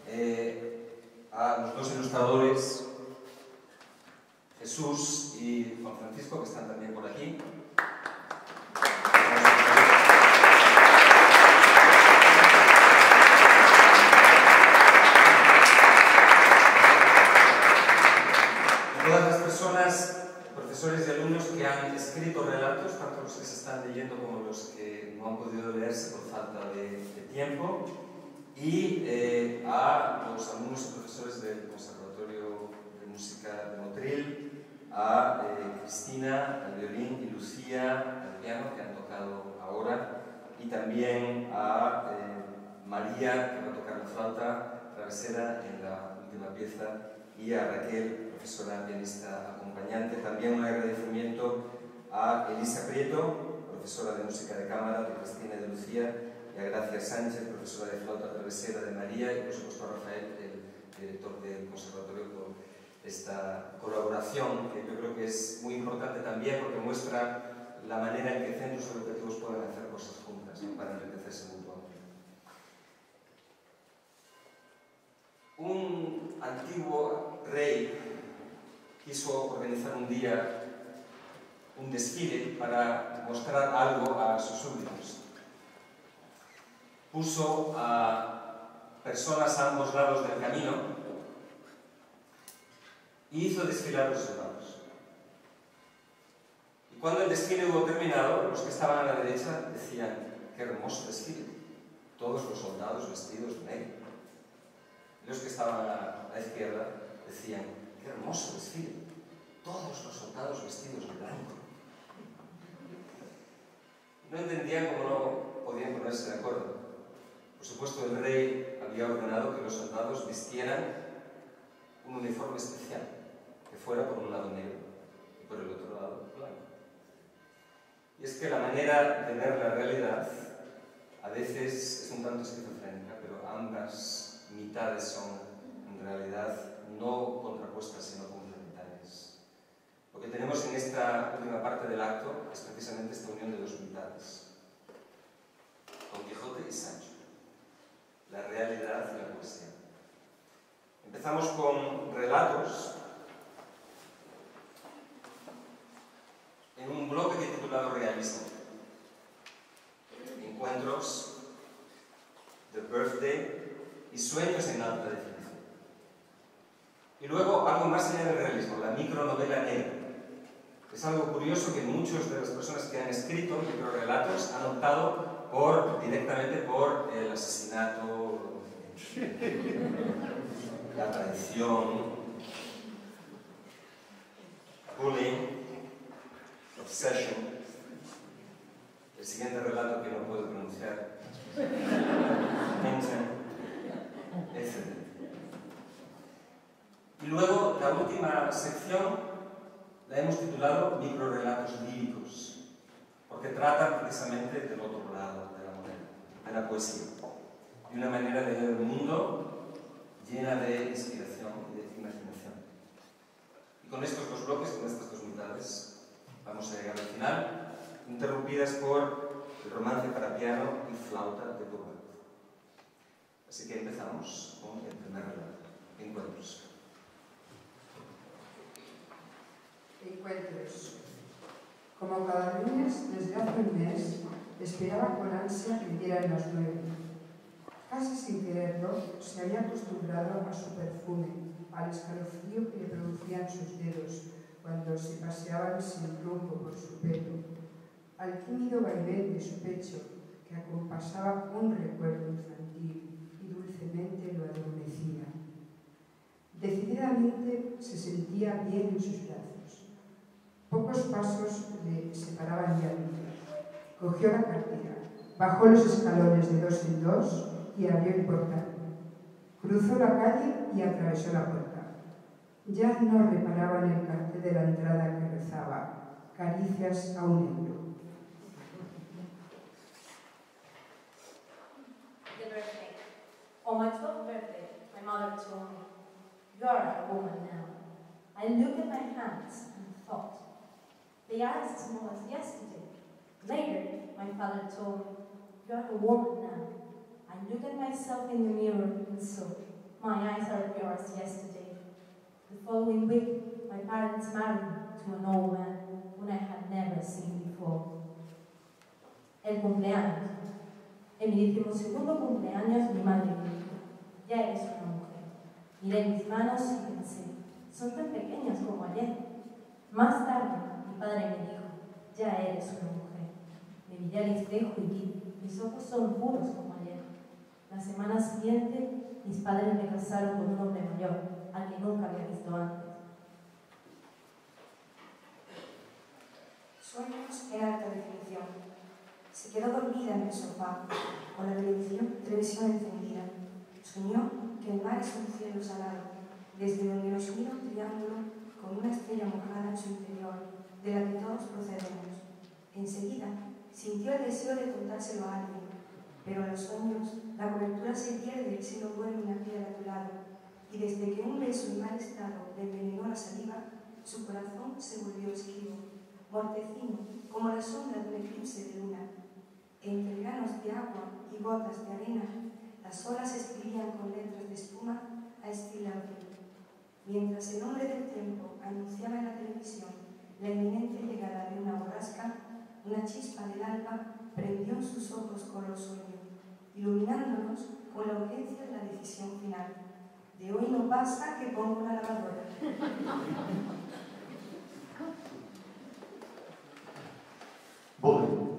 a los dos ilustradores, Jesús y Juan Francisco, que están también por aquí. Todas las personas, profesores y alumnos que han escrito relatos, tanto los que se están leyendo como los que no han podido leerse por falta de tiempo, y a los alumnos y profesores del Conservatorio de Música de Motril, a Cristina, al violín, y Lucía, al piano, que han tocado ahora, y también a María, que va a tocar la flauta travesera en la última pieza, y a Raquel, profesora pianista acompañante. También un agradecimiento a Elisa Prieto, profesora de música de cámara de Cristina y de Lucía, y a Gracia Sánchez, profesora de flauta travesera de María, y por supuesto a Rafael, el director del conservatorio, por esta colaboración, que yo creo que es muy importante también porque muestra la manera en que centros educativos pueden hacer cosas juntas, ¿no?, para enriquecerse mutuamente. Un antiguo rey quiso organizar un día un desfile para mostrar algo a sus súbditos. Puso a personas a ambos lados del camino y hizo desfilar a los soldados. Y cuando el desfile hubo terminado, los que estaban a la derecha decían: ¡qué hermoso desfile! Todos los soldados vestidos de negro. Y los que estaban a la izquierda decían: ¡qué hermoso desfile! Todos los soldados vestidos de blanco. No entendían cómo no podían ponerse de acuerdo. Por supuesto, el rey había ordenado que los soldados vistieran un uniforme especial, que fuera por un lado negro y por el otro lado blanco. Y es que la manera de ver la realidad a veces es un tanto esquizofrénica, pero ambas mitades son en realidad no contrapuestas sino complementarias. Lo que tenemos en esta última parte del acto es precisamente esta unión de dos mitades: Don Quijote y Sancho, la realidad y la poesía. Empezamos con relatos en un bloque que he titulado Realismo. Encuentros, The Birthday y Sueños en alta definición. Y luego algo más allá del realismo, la micronovela negra. Es algo curioso que muchas de las personas que han escrito microrelatos han optado directamente por el asesinato, la traición, bullying, obsession, el siguiente relato que no puedo pronunciar, etc. Y luego la última sección la hemos titulado Microrelatos líricos, porque trata precisamente del otro lado de la moneda, de la poesía, de una manera de ver el mundo llena de inspiración y de imaginación. Y con estos dos bloques, con estas dos mitades, vamos a llegar al final, interrumpidas por el romance para piano y flauta de Bourbat. Así que empezamos con el primer relato, Encuentros. Encuentros. Como cada lunes, desde hace un mes, esperaba con ansia que dieran las 9. Casi sin quererlo, se había acostumbrado a su perfume, al escalofrío que le producían sus dedos cuando se paseaban sin rumbo por su pelo, al tímido vaivén de su pecho que acompasaba un recuerdo infantil y dulcemente lo adormecía. Decidí Repentinamente se sentía bien en sus brazos. Pocos pasos le separaban ya de ella. Cogió la cartera, bajó los escalones de 2 en 2 y abrió el portal. Cruzó la calle y atravesó la puerta. Ya no reparaba en el cartel de la entrada que rezaba: caricias a un euro. The birthday. On my 12th birthday, my mother told me, "You are a woman now." I looked at my hands and thought, they are as small as yesterday. Later, my father told me, "You are a woman now." I looked at myself in the mirror and saw, my eyes are pure as yesterday. The following week, my parents married to an old man whom I had never seen before. El cumpleaños. En mi 12º cumpleaños, mi madre me dijo, "Ya eres una mujer." Miré mis manos y pensé, son tan pequeñas como ayer. Más tarde, mi padre me dijo, "Ya eres una mujer." Me miré al espejo y vi, mis ojos son puros como ayer. La semana siguiente, mis padres me casaron con un hombre mayor, al que nunca había visto antes. Sueños en alta definición. Se quedó dormida en el sofá, con la televisión encendida. Soñó que el mar es un cielo salado, desde donde nos mira un triángulo con una estrella mojada en su interior, de la que todos procedemos. Enseguida, sintió el deseo de contárselo a alguien, pero en los sueños la cobertura se pierde si no duerme una piedra a tu lado, y desde que un beso en mal estado le envenenó la saliva, su corazón se volvió esquivo, mortecino, como la sombra de un eclipse de luna. Entre granos de agua y gotas de arena, las olas escribían con letras de espuma a estilo abril. Mientras el hombre del tiempo anunciaba en la televisión la inminente llegada de una borrasca, una chispa del alba prendió en sus ojos color sueño, iluminándonos con la urgencia de la decisión final. De hoy no pasa que pongo una lavadora. Bullying.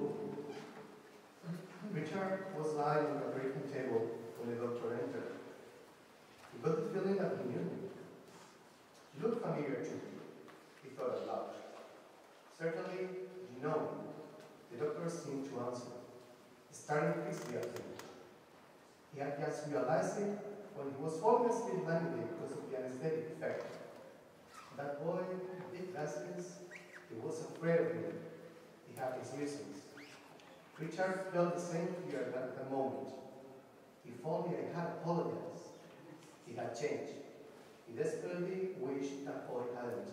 Richard was lying on the operating table when the doctor entered. He got the feeling that he knew him. "You look familiar to me," he thought aloud. "Certainly, you know me." The doctor seemed to answer, staring fixedly at him. He had just realized it when he was falling asleep blindly because of the anesthetic effect. That boy with big glasses, he was afraid of him. He had his reasons. Richard felt the same fear at the moment. If only I had apologized. He had changed. He desperately wished that boy hadn't.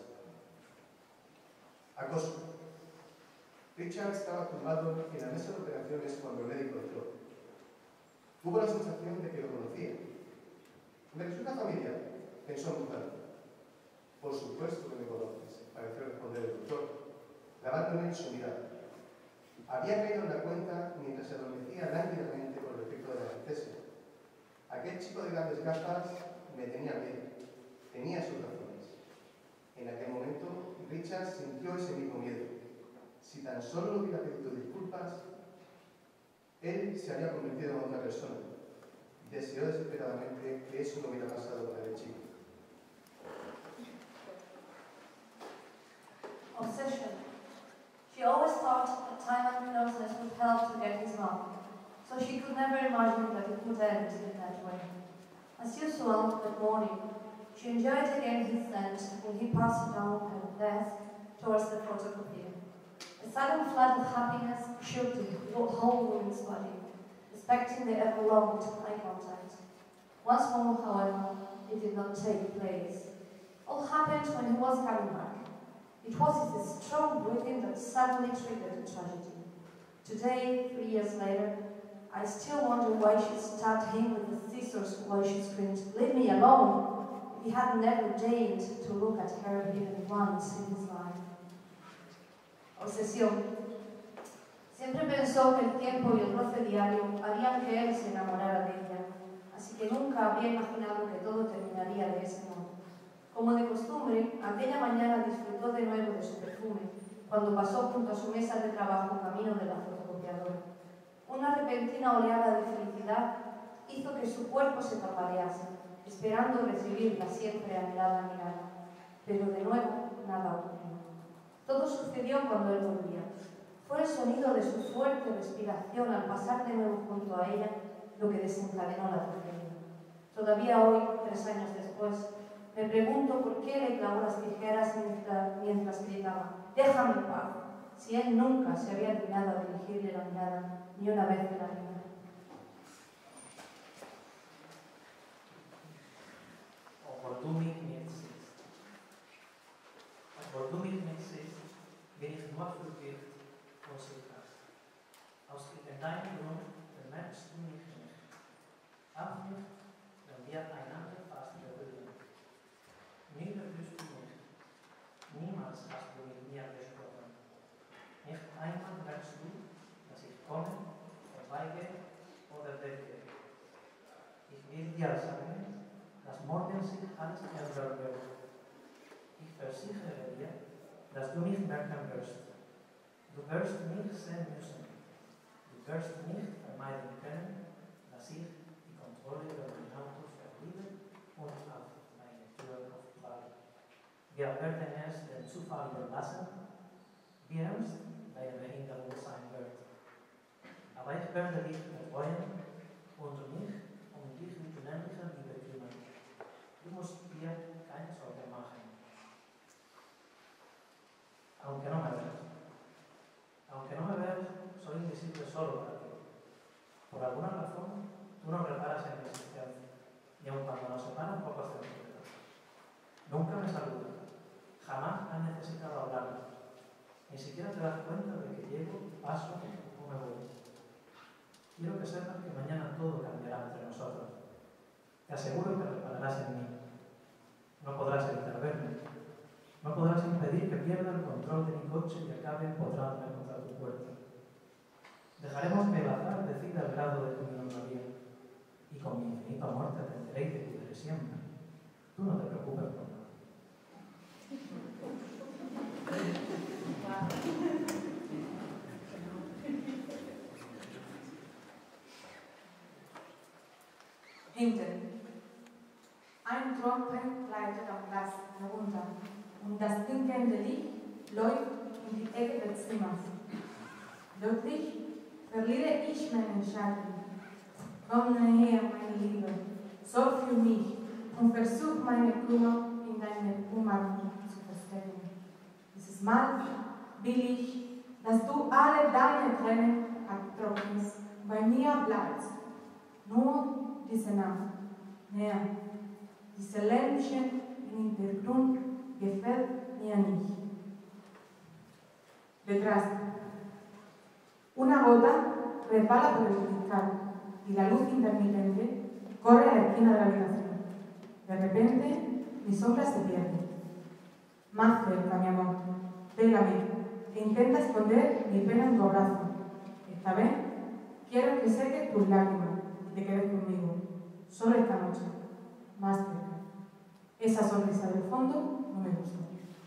Acoso. Richard estaba tumbado en la mesa de operaciones cuando el médico entró. Tuvo la sensación de que lo conocía. "Me resulta familiar", pensó en voz alta. "Por supuesto que me conoces", pareció responder el doctor, clavando en él su mirada. Había caído en la cuenta mientras se adormecía lánguidamente por el efecto de la anestesia. Aquel chico de grandes gafas me tenía miedo. Tenía sus razones. En aquel momento, Richard sintió ese mismo miedo. Si tan solo le hubiera pedido disculpas, él se había convertido en otra persona. Deseó desesperadamente que eso no hubiera pasado con el chico. Obsession. She always thought that time and closeness would help to get his love, so she could never imagine that it would end in that way. As usual that morning, she enjoyed again his scent when he passed down her desk towards the photocopier. A sudden flood of happiness shook the whole woman's body, expecting the ever-longed eye contact. Once more, however, it did not take place. All happened when he was coming back. It was his strong breathing that suddenly triggered the tragedy. Today, 3 years later, I still wonder why she stabbed him with the scissors while she screamed, "Leave me alone!" He had never deigned to look at her even once in his life. Obsesión. Siempre pensó que el tiempo y el roce diario harían que él se enamorara de ella, así que nunca había imaginado que todo terminaría de ese modo. Como de costumbre, aquella mañana disfrutó de nuevo de su perfume, cuando pasó junto a su mesa de trabajo camino de la fotocopiadora. Una repentina oleada de felicidad hizo que su cuerpo se tambalease. esperando recibir la siempre anhelada mirada. Pero de nuevo nada ocurrió. Todo sucedió cuando él volvía. Fue el sonido de su fuerte respiración al pasar de nuevo junto a ella lo que desencadenó la tragedia. Todavía hoy, 3 años después, me pregunto por qué le clavó las tijeras mientras gritaba: «Déjame en paz», si él nunca se había dignado a dirigirle la mirada ni una vez en la vida. Obwohl du mich nicht siehst, bin ich nur für dich, was ich hast. Aus deinem Grund bemerkst du mich nicht. Auch nicht, wenn wir einander fast berühren. Nie berührst du mich. Niemals hast du mit mir gesprochen. Nicht einmal merkst du, dass ich komme, vorbeigehe oder weggehe. Ich will dir sagen, dass morgen sich alles ändern wird. Ich versichere dir, dass du mich merken wirst. Du wirst mich sehen müssen. Du wirst nicht vermeiden können, dass ich die Kontrolle über mein Auto verliere und auf meine Tür auftrage. Wir werden es dem Zufall überlassen, wie ernst deine Behinderung sein wird. Aber ich werde dich betreuen und mich um dich mit unendlicher Liebe kümmern. Du musst dir keine Sorge machen. Aunque no me veas, soy invisible solo para ti. Por alguna razón, tú no reparas en mi existencia, y aun cuando nos separan pocos centímetros. Nunca me saludas, jamás has necesitado hablarme. Ni siquiera te das cuenta de que llego, paso o me voy. Quiero que sepas que mañana todo cambiará entre nosotros. Te aseguro que repararás en mí. No podrás evitar verme. No podrás impedir que pierda el control de mi coche y acabe empotrándome contra tu puerta. Dejaremos que el azar decida el grado de tu melancolía. Y con mi infinito amor te atenderé y te cuidaré siempre. Tú no te preocupes por nada. Hinten. Ein Trompen gleitet am Glas herunter und das sinkende Licht läuft in die Ecke des Zimmers. Plötzlich verliere ich meinen Schatten. Komm näher, meine Liebe, sorg für mich und versuch meine Kummer in deinen Umarmung zu verstecken. Dieses Mal will ich, dass du alle deine Tränen abtrocknest, bei mir bleibst. Nur diese Nacht, näher. Diese Lämpchen im Hintergrund gefällt mir nicht. Detrás. Una gota resbala por el cristal y la luz intermitente corre a la esquina de la habitación. De repente, mi sombra se pierde. Más cerca, mi amor. Pégame e intenta esconder mi pena en tu abrazo. Esta vez, quiero que seques tus lágrimas y te quedes conmigo. Solo esta noche. Más cerca. Esa sonrisa del fondo no me gusta.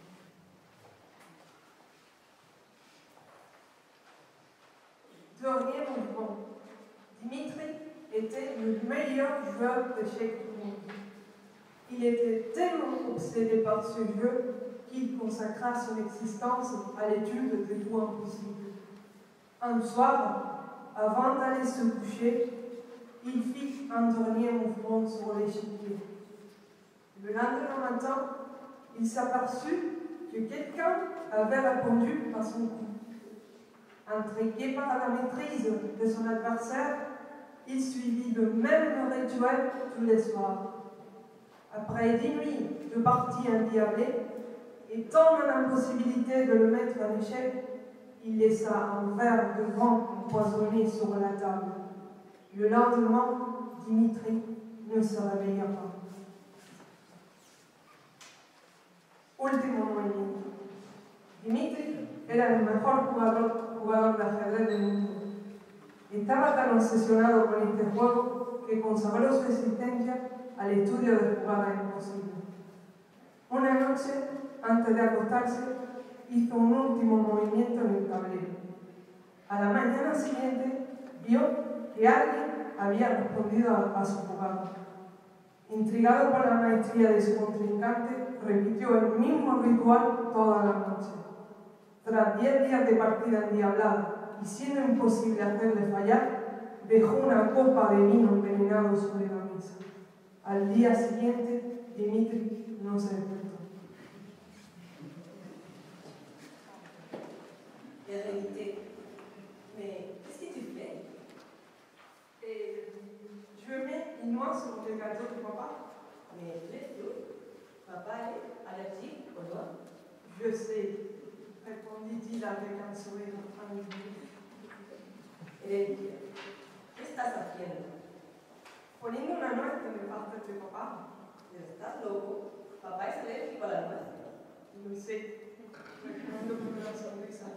Dernier mouvement. Dimitri était le meilleur joueur d'échecs du monde. Il était tellement obsédé par ce jeu qu'il consacra son existence à l'étude des coups impossibles. Un soir, avant d'aller se coucher, il fit un dernier mouvement sur l'échiquier. Le lendemain matin, il s'aperçut que quelqu'un avait répondu à son coup. Intrigué par la maîtrise de son adversaire, il suivit le même rituel tous les soirs. Après 10 nuits de parties endiablées, et tant l'impossibilité de le mettre à l'échec, il laissa un verre de vin empoisonné sur la table. Le lendemain, Dimitri ne se réveilla pas. Último movimiento. Dimitri era el mejor jugador de ajedrez del mundo. Estaba tan obsesionado con este juego que consagró su existencia al estudio de jugadas imposibles. Una noche, antes de acostarse, hizo un último movimiento en el tablero. A la mañana siguiente, vio que alguien había respondido a su jugada. Intrigado por la maestría de su contrincante, repitió el mismo ritual toda la noche. Tras 10 días de partida endiablada y siendo imposible hacerle fallar, dejó una copa de vino envenenado sobre la mesa. Al día siguiente, Dimitri no se despertó. Réalité, mais qu'est-ce que tu fais? Je mets une noix sur le gâteau de papa. Mais très fou. Papa est allergique aux noix. Je sais, répondit-il avec un sourire amical. Heredia, ¿qué estás haciendo? Poniendo una nuez en el pastel de papá. ¿Estás loco? Papá es alérgico a la nuez. Lo sé, respondo con una sonrisa.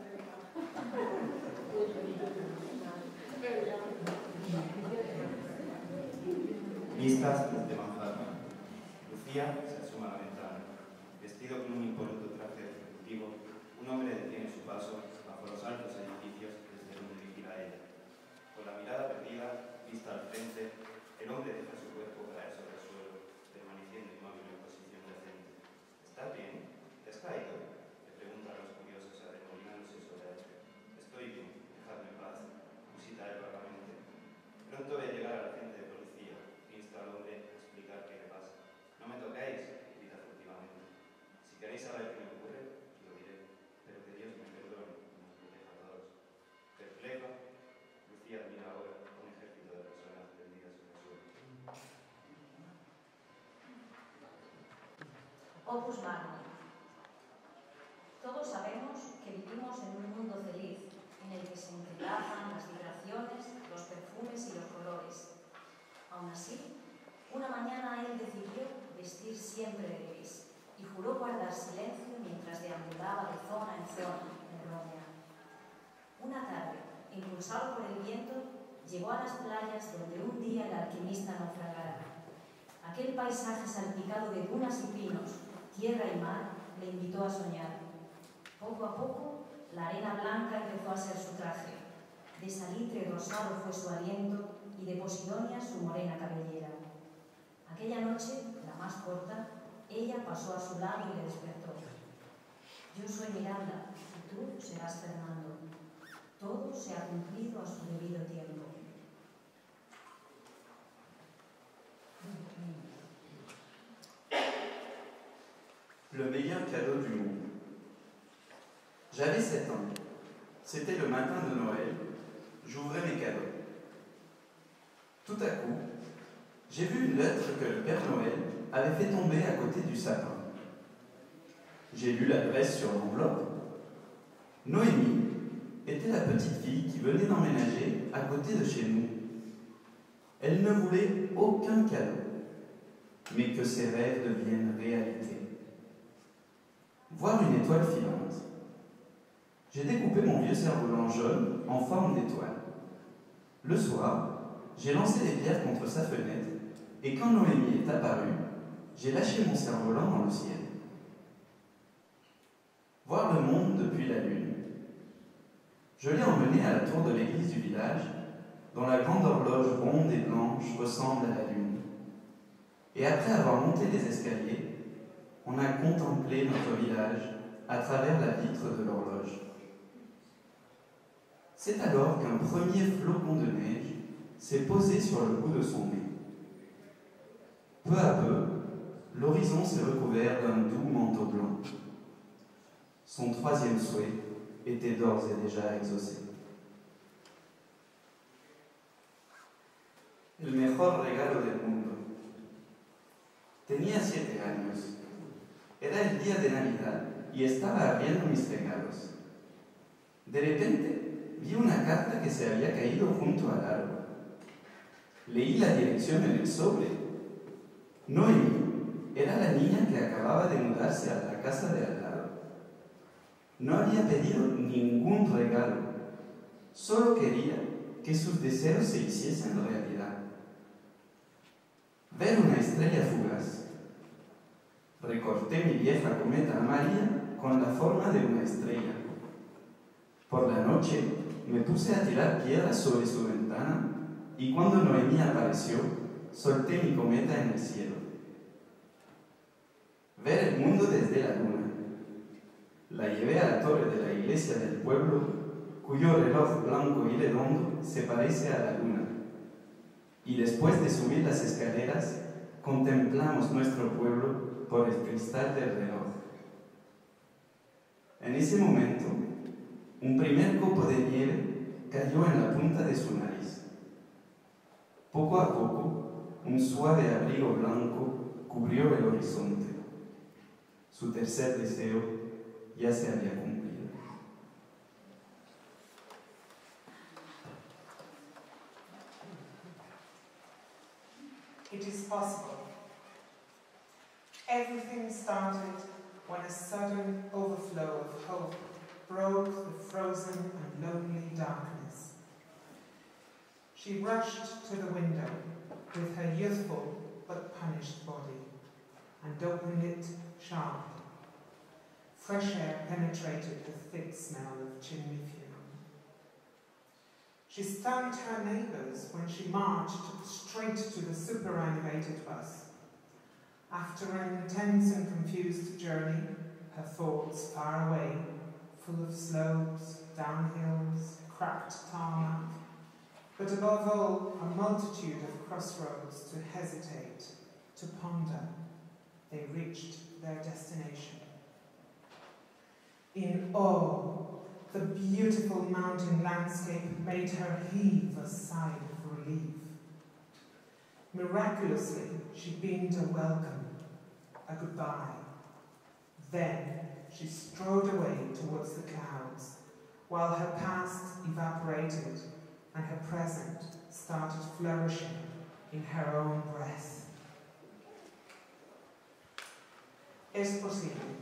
Vistas desde Manhattan. Lucía se asoma a la ventana. Vestido con un impoluto traje ejecutivo, un hombre detiene su paso bajo los altos edificios desde donde vigila ella. Con la mirada perdida, vista al frente, el hombre deja su cuerpo caer sobre el suelo, permaneciendo inmóvil en posición decente. ¿Estás bien? ¿Te has caído? Le preguntan los curiosos arremolinándose sobre él. Estoy bien, dejadme en paz, musita él vagamente. Pronto ve llegar a la gente de policía, que insta al hombre a explicar qué le pasa. No me toquéis, grita furtivamente. Si queréis saber qué me ocurre, lo diré, pero que Dios me perdone y nos proteja a todos. Perpleja, Lucía mira ahora un ejército de personas tendidas en el suelo. Opus Magnum. Todos sabemos que vivimos en un mundo feliz, en el que se entrelazan las vibraciones, los perfumes y los colores. Aún así, una mañana él decidió vestir siempre de gris y juró guardar silencio mientras deambulaba de zona en zona en Roma. Una tarde, impulsado por el viento, llegó a las playas donde un día el alquimista naufragara. Aquel paisaje salpicado de dunas y pinos, tierra y mar, le invitó a soñar. Poco a poco, la arena blanca empezó a ser su traje. De salitre rosado fue su aliento y de posidonia su morena cabellera. Aquella noche, la más corta, ella pasó a su lado y le despertó. Yo soy Miranda y tú serás Fernando. Todo se ha cumplido a su debido tiempo. Le meilleur cadeau du monde. J'avais 7 ans. C'était le matin de Noël. J'ouvrais mes cadeaux. Tout à coup, j'ai vu une lettre que le Père Noël avait fait tomber à côté du sapin. J'ai lu l'adresse sur l'enveloppe. Noémie était la petite fille qui venait d'emménager à côté de chez nous. Elle ne voulait aucun cadeau, mais que ses rêves deviennent réalité. Voir une étoile filante. J'ai découpé mon vieux cerf-volant jaune en forme d'étoile. Le soir, j'ai lancé des pierres contre sa fenêtre, et quand Noémie est apparue, j'ai lâché mon cerf-volant dans le ciel. Voir le monde depuis la lune. Je l'ai emmené à la tour de l'église du village, dont la grande horloge ronde et blanche ressemble à la lune. Et après avoir monté les escaliers, on a contemplé notre village à travers la vitre de l'horloge. C'est alors qu'un premier flocon de neige s'est posé sur le bout de son nez. Peu à peu, l'horizon s'est recouvert d'un doux manteau blanc. Son troisième souhait était d'ores et déjà exaucé. El mejor regalo del mundo. Tenía 7 años. Era el día de Navidad y estaba abriendo mis regalos. De repente, vi una carta que se había caído junto al árbol. Leí la dirección en el sobre. Noémie era la niña que acababa de mudarse a la casa de al lado. No había pedido ningún regalo, solo quería que sus deseos se hiciesen realidad. Ver una estrella fugaz. Recorté mi vieja cometa amarilla con la forma de una estrella. Por la noche me puse a tirar piedras sobre su ventana y cuando Noemí apareció, solté mi cometa en el cielo. ver el mundo desde la luna. La llevé a la torre de la iglesia del pueblo, cuyo reloj blanco y redondo se parece a la luna. Y después de subir las escaleras, contemplamos nuestro pueblo por el cristal del reloj. En ese momento, un primer copo de nieve cayó en la punta de su nariz. Poco a poco, un suave abrigo blanco cubrió el horizonte. Su tercer deseo ya se había cumplido. It is possible. Everything started when a sudden overflow of hope broke the frozen and lonely darkness. She rushed to the window with her youthful but punished body and opened it sharply. Fresh air penetrated the thick smell of chimney fume. She stunned her neighbours when she marched straight to the superannuated bus. After an intense and confused journey, her thoughts far away, full of slopes, downhills, cracked tarmac, but above all, a multitude of crossroads to hesitate, to ponder, they reached their destination. In awe, the beautiful mountain landscape made her heave a sigh of relief. Miraculously, she beamed a welcome, a goodbye. Then she strode away towards the clouds, while her past evaporated and her present started flourishing in her own breath. Es posible.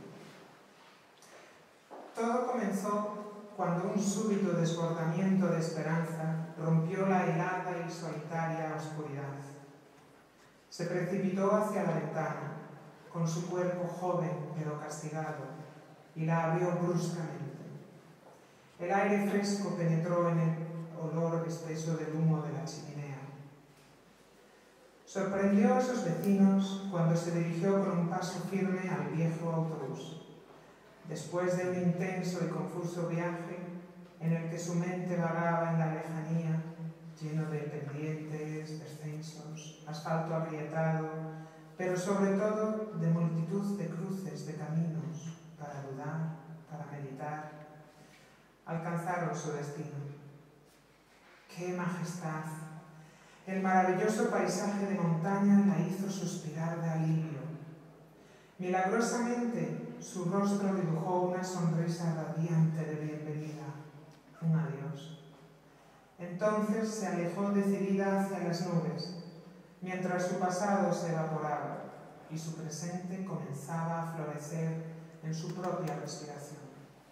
Todo comenzó cuando un súbito desbordamiento de esperanza rompió la helada y solitaria oscuridad. Se precipitó hacia la ventana, con su cuerpo joven pero castigado, y la abrió bruscamente. El aire fresco penetró en el olor espeso del humo de la chimenea. Sorprendió a sus vecinos cuando se dirigió con un paso firme al viejo autobús. Después de un intenso y confuso viaje en el que su mente vagaba en la lejanía, lleno de pendientes, descensos, asfalto agrietado, pero sobre todo de multitud de cruces de caminos para dudar, para meditar, alcanzaron su destino. ¡Qué majestad! El maravilloso paisaje de montaña la hizo suspirar de alivio. Milagrosamente, su rostro dibujó una sonrisa radiante de bienvenida, un adiós. Entonces se alejó decidida hacia las nubes, mientras su pasado se evaporaba y su presente comenzaba a florecer en su propia respiración.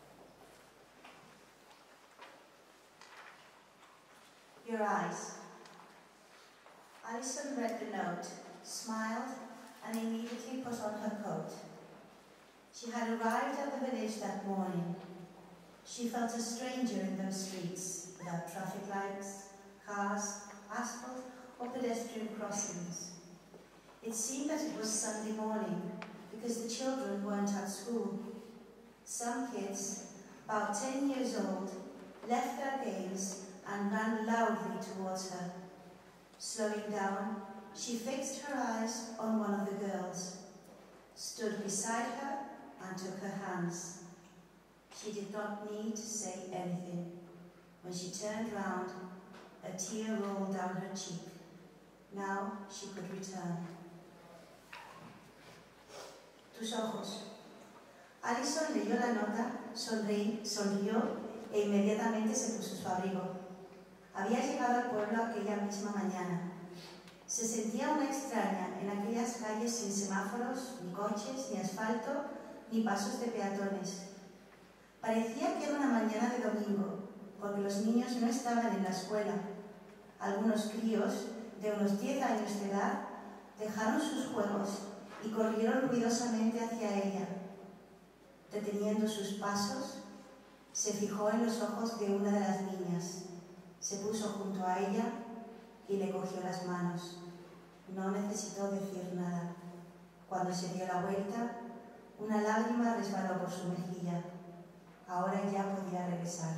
Your eyes. Alison read the note, smiled, and immediately put on her coat. She had arrived at the village that morning. She felt a stranger in those streets, without traffic lights, cars, asphalt, or pedestrian crossings. It seemed that it was Sunday morning, because the children weren't at school. Some kids, about 10 years old, left their games and ran loudly towards her. Slowing down, she fixed her eyes on one of the girls, stood beside her, and took her hands. She did not need to say anything. When she turned round, a tear rolled down her cheek. Now she could return. Tus ojos. Alison leyó la nota, sonrió e inmediatamente se puso su abrigo. Había llegado al pueblo aquella misma mañana. Se sentía una extraña en aquellas calles sin semáforos, ni coches, ni asfalto, ni pasos de peatones. Parecía que era una mañana de domingo, porque los niños no estaban en la escuela. Algunos críos, de unos 10 años de edad, dejaron sus juegos y corrieron ruidosamente hacia ella. Deteniendo sus pasos, se fijó en los ojos de una de las niñas, se puso junto a ella y le cogió las manos. No necesitó decir nada. Cuando se dio la vuelta, Una lágrima resbaló por su mejilla. Ahora ya podía regresar.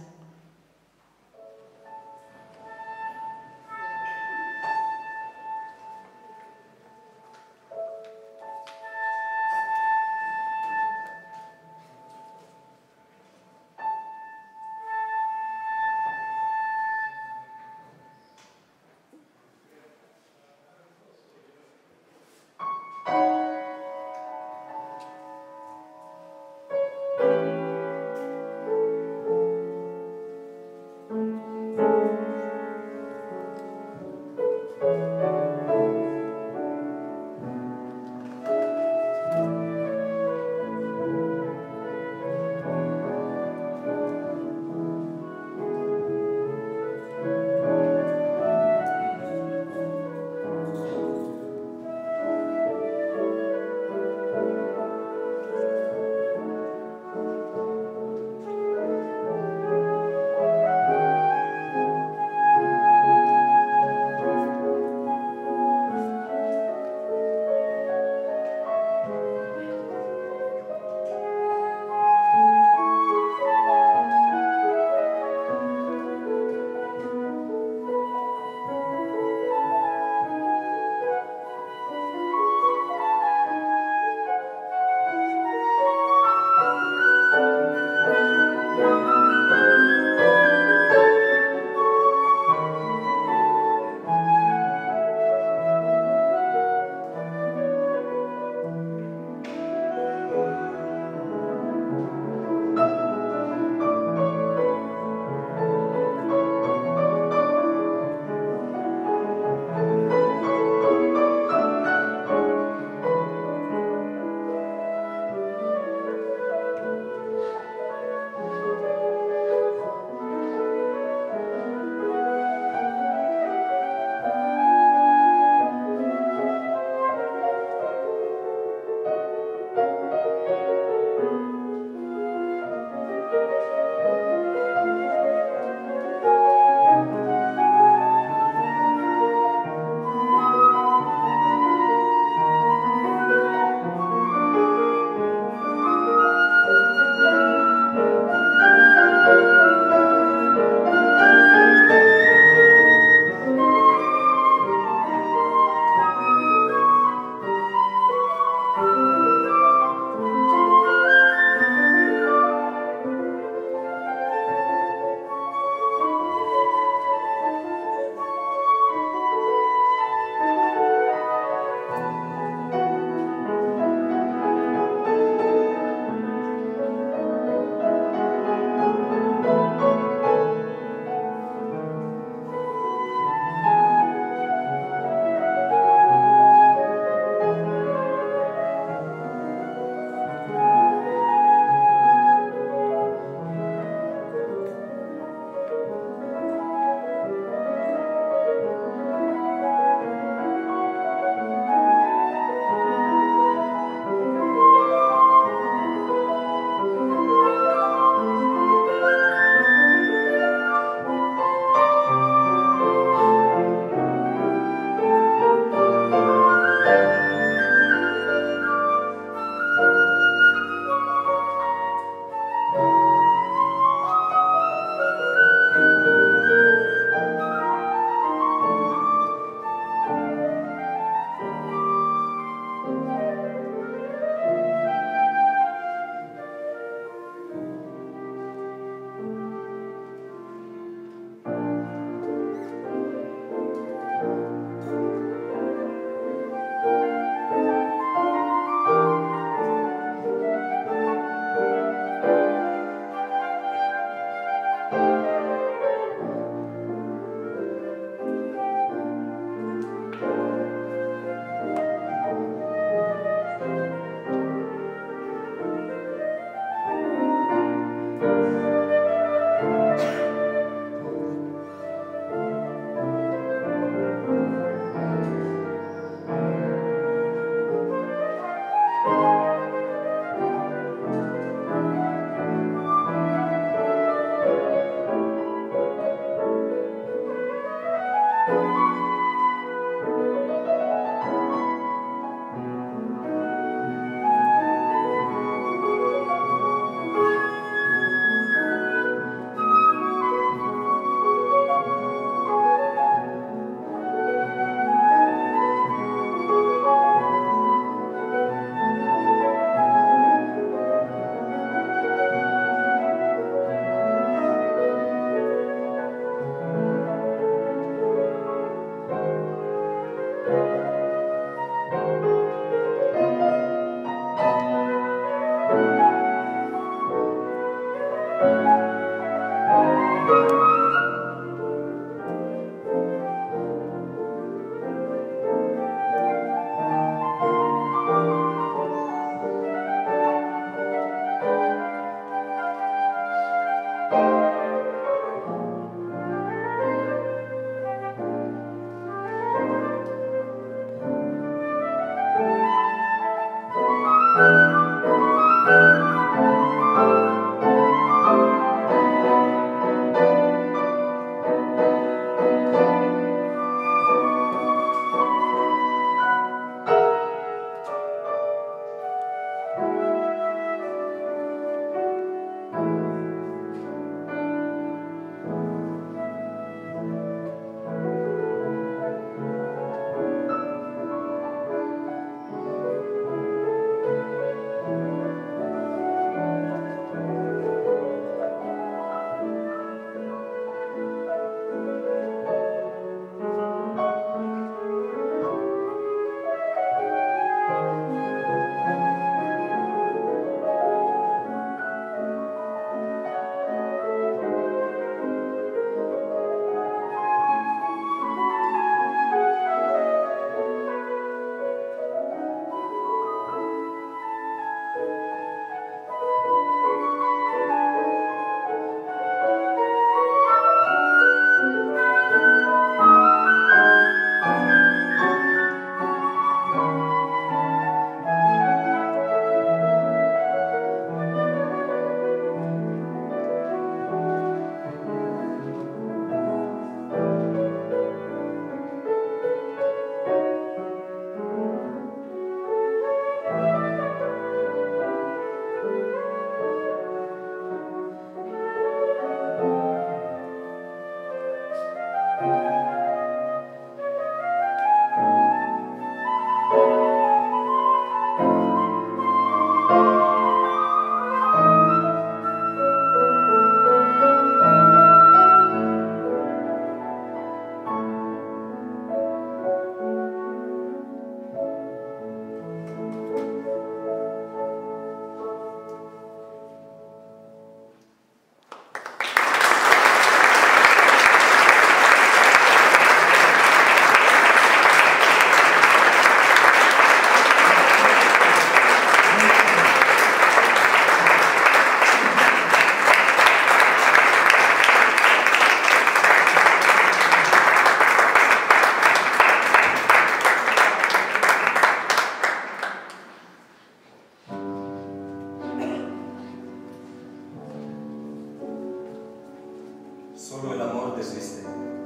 desviste.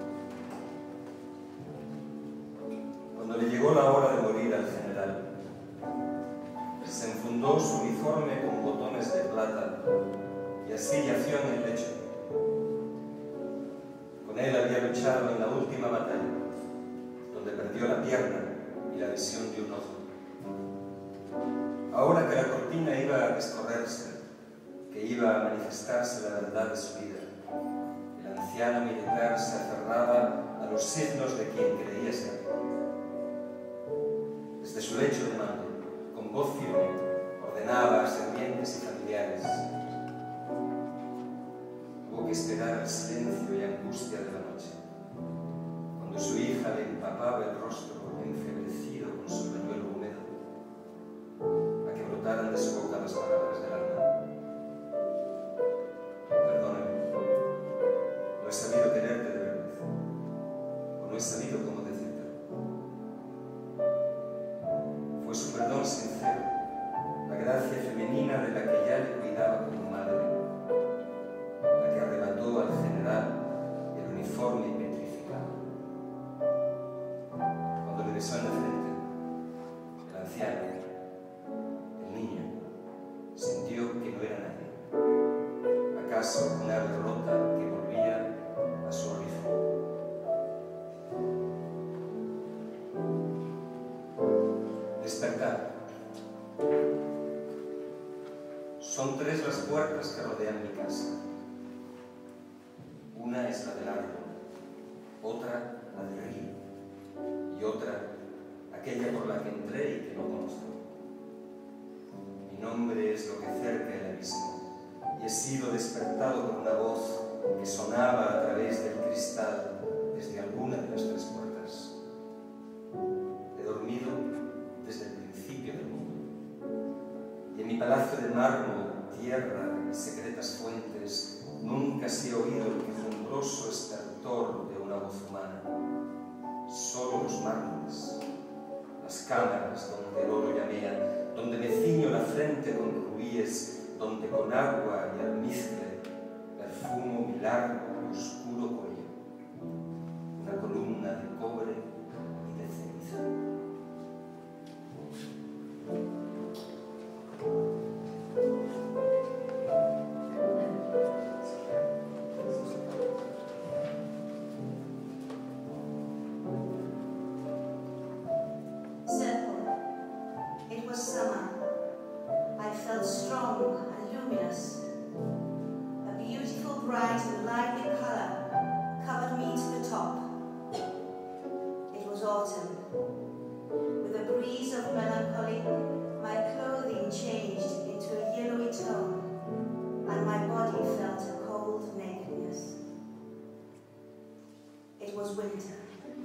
Cuando le llegó la hora de morir al general, se enfundó su uniforme con botones de plata y así yació en el lecho. Con él había luchado en la última batalla, donde perdió la pierna y la visión de un ojo. Ahora que la cortina iba a descorrerse, que iba a manifestarse la verdad de su vida, el anciano militar se aferraba a los signos de quien creía ser. Desde su lecho de mando, con voz firme, ordenaba a sirvientes y familiares. Tuvo que esperar el silencio y angustia de la noche, cuando su hija le empapaba el rostro enfebrecido con su pañuelo húmedo, a que brotaran de su boca las palabras del alma. Perdóname, no he sabido quererte de verdad, o no he sabido cómo decírtelo. Fue su perdón sincero, la gracia femenina de la que ya le cuidaba como madre, la que arrebató al general el uniforme petrificado. Cuando le besó en la frente, el anciano, el niño, sintió que no era nadie, acaso una ave rota que volvía a su origen. Despertar. Son 3 las puertas que rodean mi casa. Una es la del árbol, otra la del río, y otra aquella por la que entré y que no conozco. Mi nombre es lo que cerca el abismo, y he sido despertado por una voz que sonaba a través del cristal desde alguna de las 3 puertas. He dormido desde el principio del mundo, y en mi palacio de mármol, tierra y secretas fuentes nunca se ha oído el quejumbroso estertor de una voz humana. Solo los mármoles, las cámaras donde el oro llamea, donde me ciño la frente con rubíes, donde con agua y almizcle perfumo mi largo y oscuro cuello, una columna de cobre y de ceniza. It was summer. I felt strong and luminous. A beautiful, bright and lively color covered me to the top. It was autumn. With a breeze of melancholy, my clothing changed into a yellowy tone, and my body felt a cold nakedness. It was winter.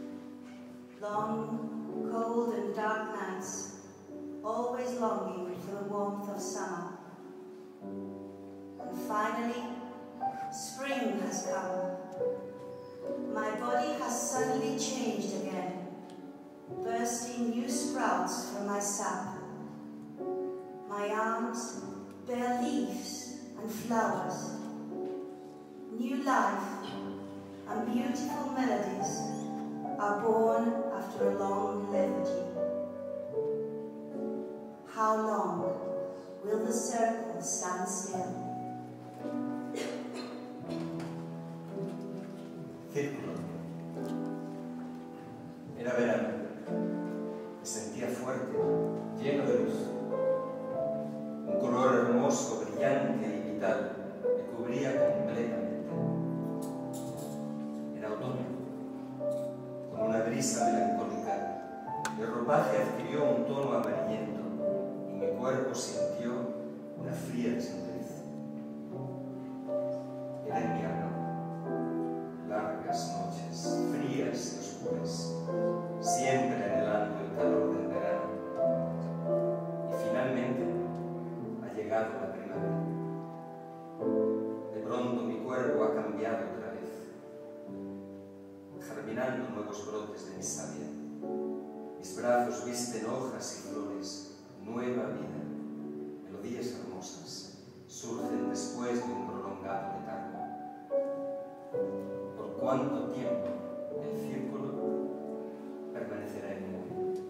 Long, cold and dark nights, always longing for the warmth of summer. And finally, spring has come. My body has suddenly changed again, bursting new sprouts from my sap. My arms bear leaves and flowers. New life and beautiful melodies are born after a long lethargy. How long will the circle stand still? Círculo. Era verano. Me sentía fuerte, lleno de luz. Un color hermoso, brillante y vital me cubría completamente. Era otoño. Con una brisa melancólica, el ropaje adquirió un tono amarillento y mi cuerpo sintió una fría desnudez. Era invierno. Largas noches, frías y oscuras, siempre anhelando el calor del verano. Y finalmente ha llegado la primavera. De pronto mi cuerpo ha cambiado otra vez, germinando nuevos brotes de mi savia. Mis brazos visten hojas y flores, nueva vida, melodías hermosas, surgen después de un prolongado letargo. Por cuánto tiempo el círculo permanecerá inmóvil.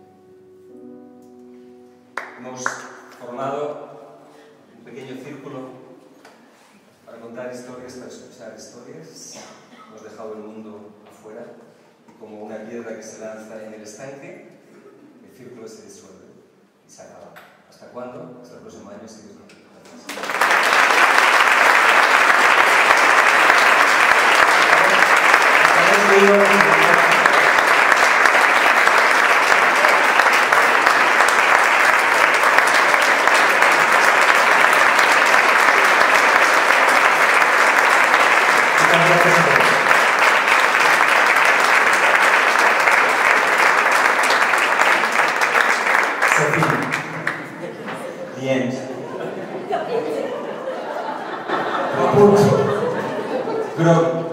Hemos formado un pequeño círculo para contar historias, para escuchar historias. Hemos dejado el mundo afuera y como una piedra que se lanza en el estanque, el círculo se disuelve y se acaba. ¿Hasta cuándo? Hasta el próximo año, si Dios lo quiere. Bien. Grog.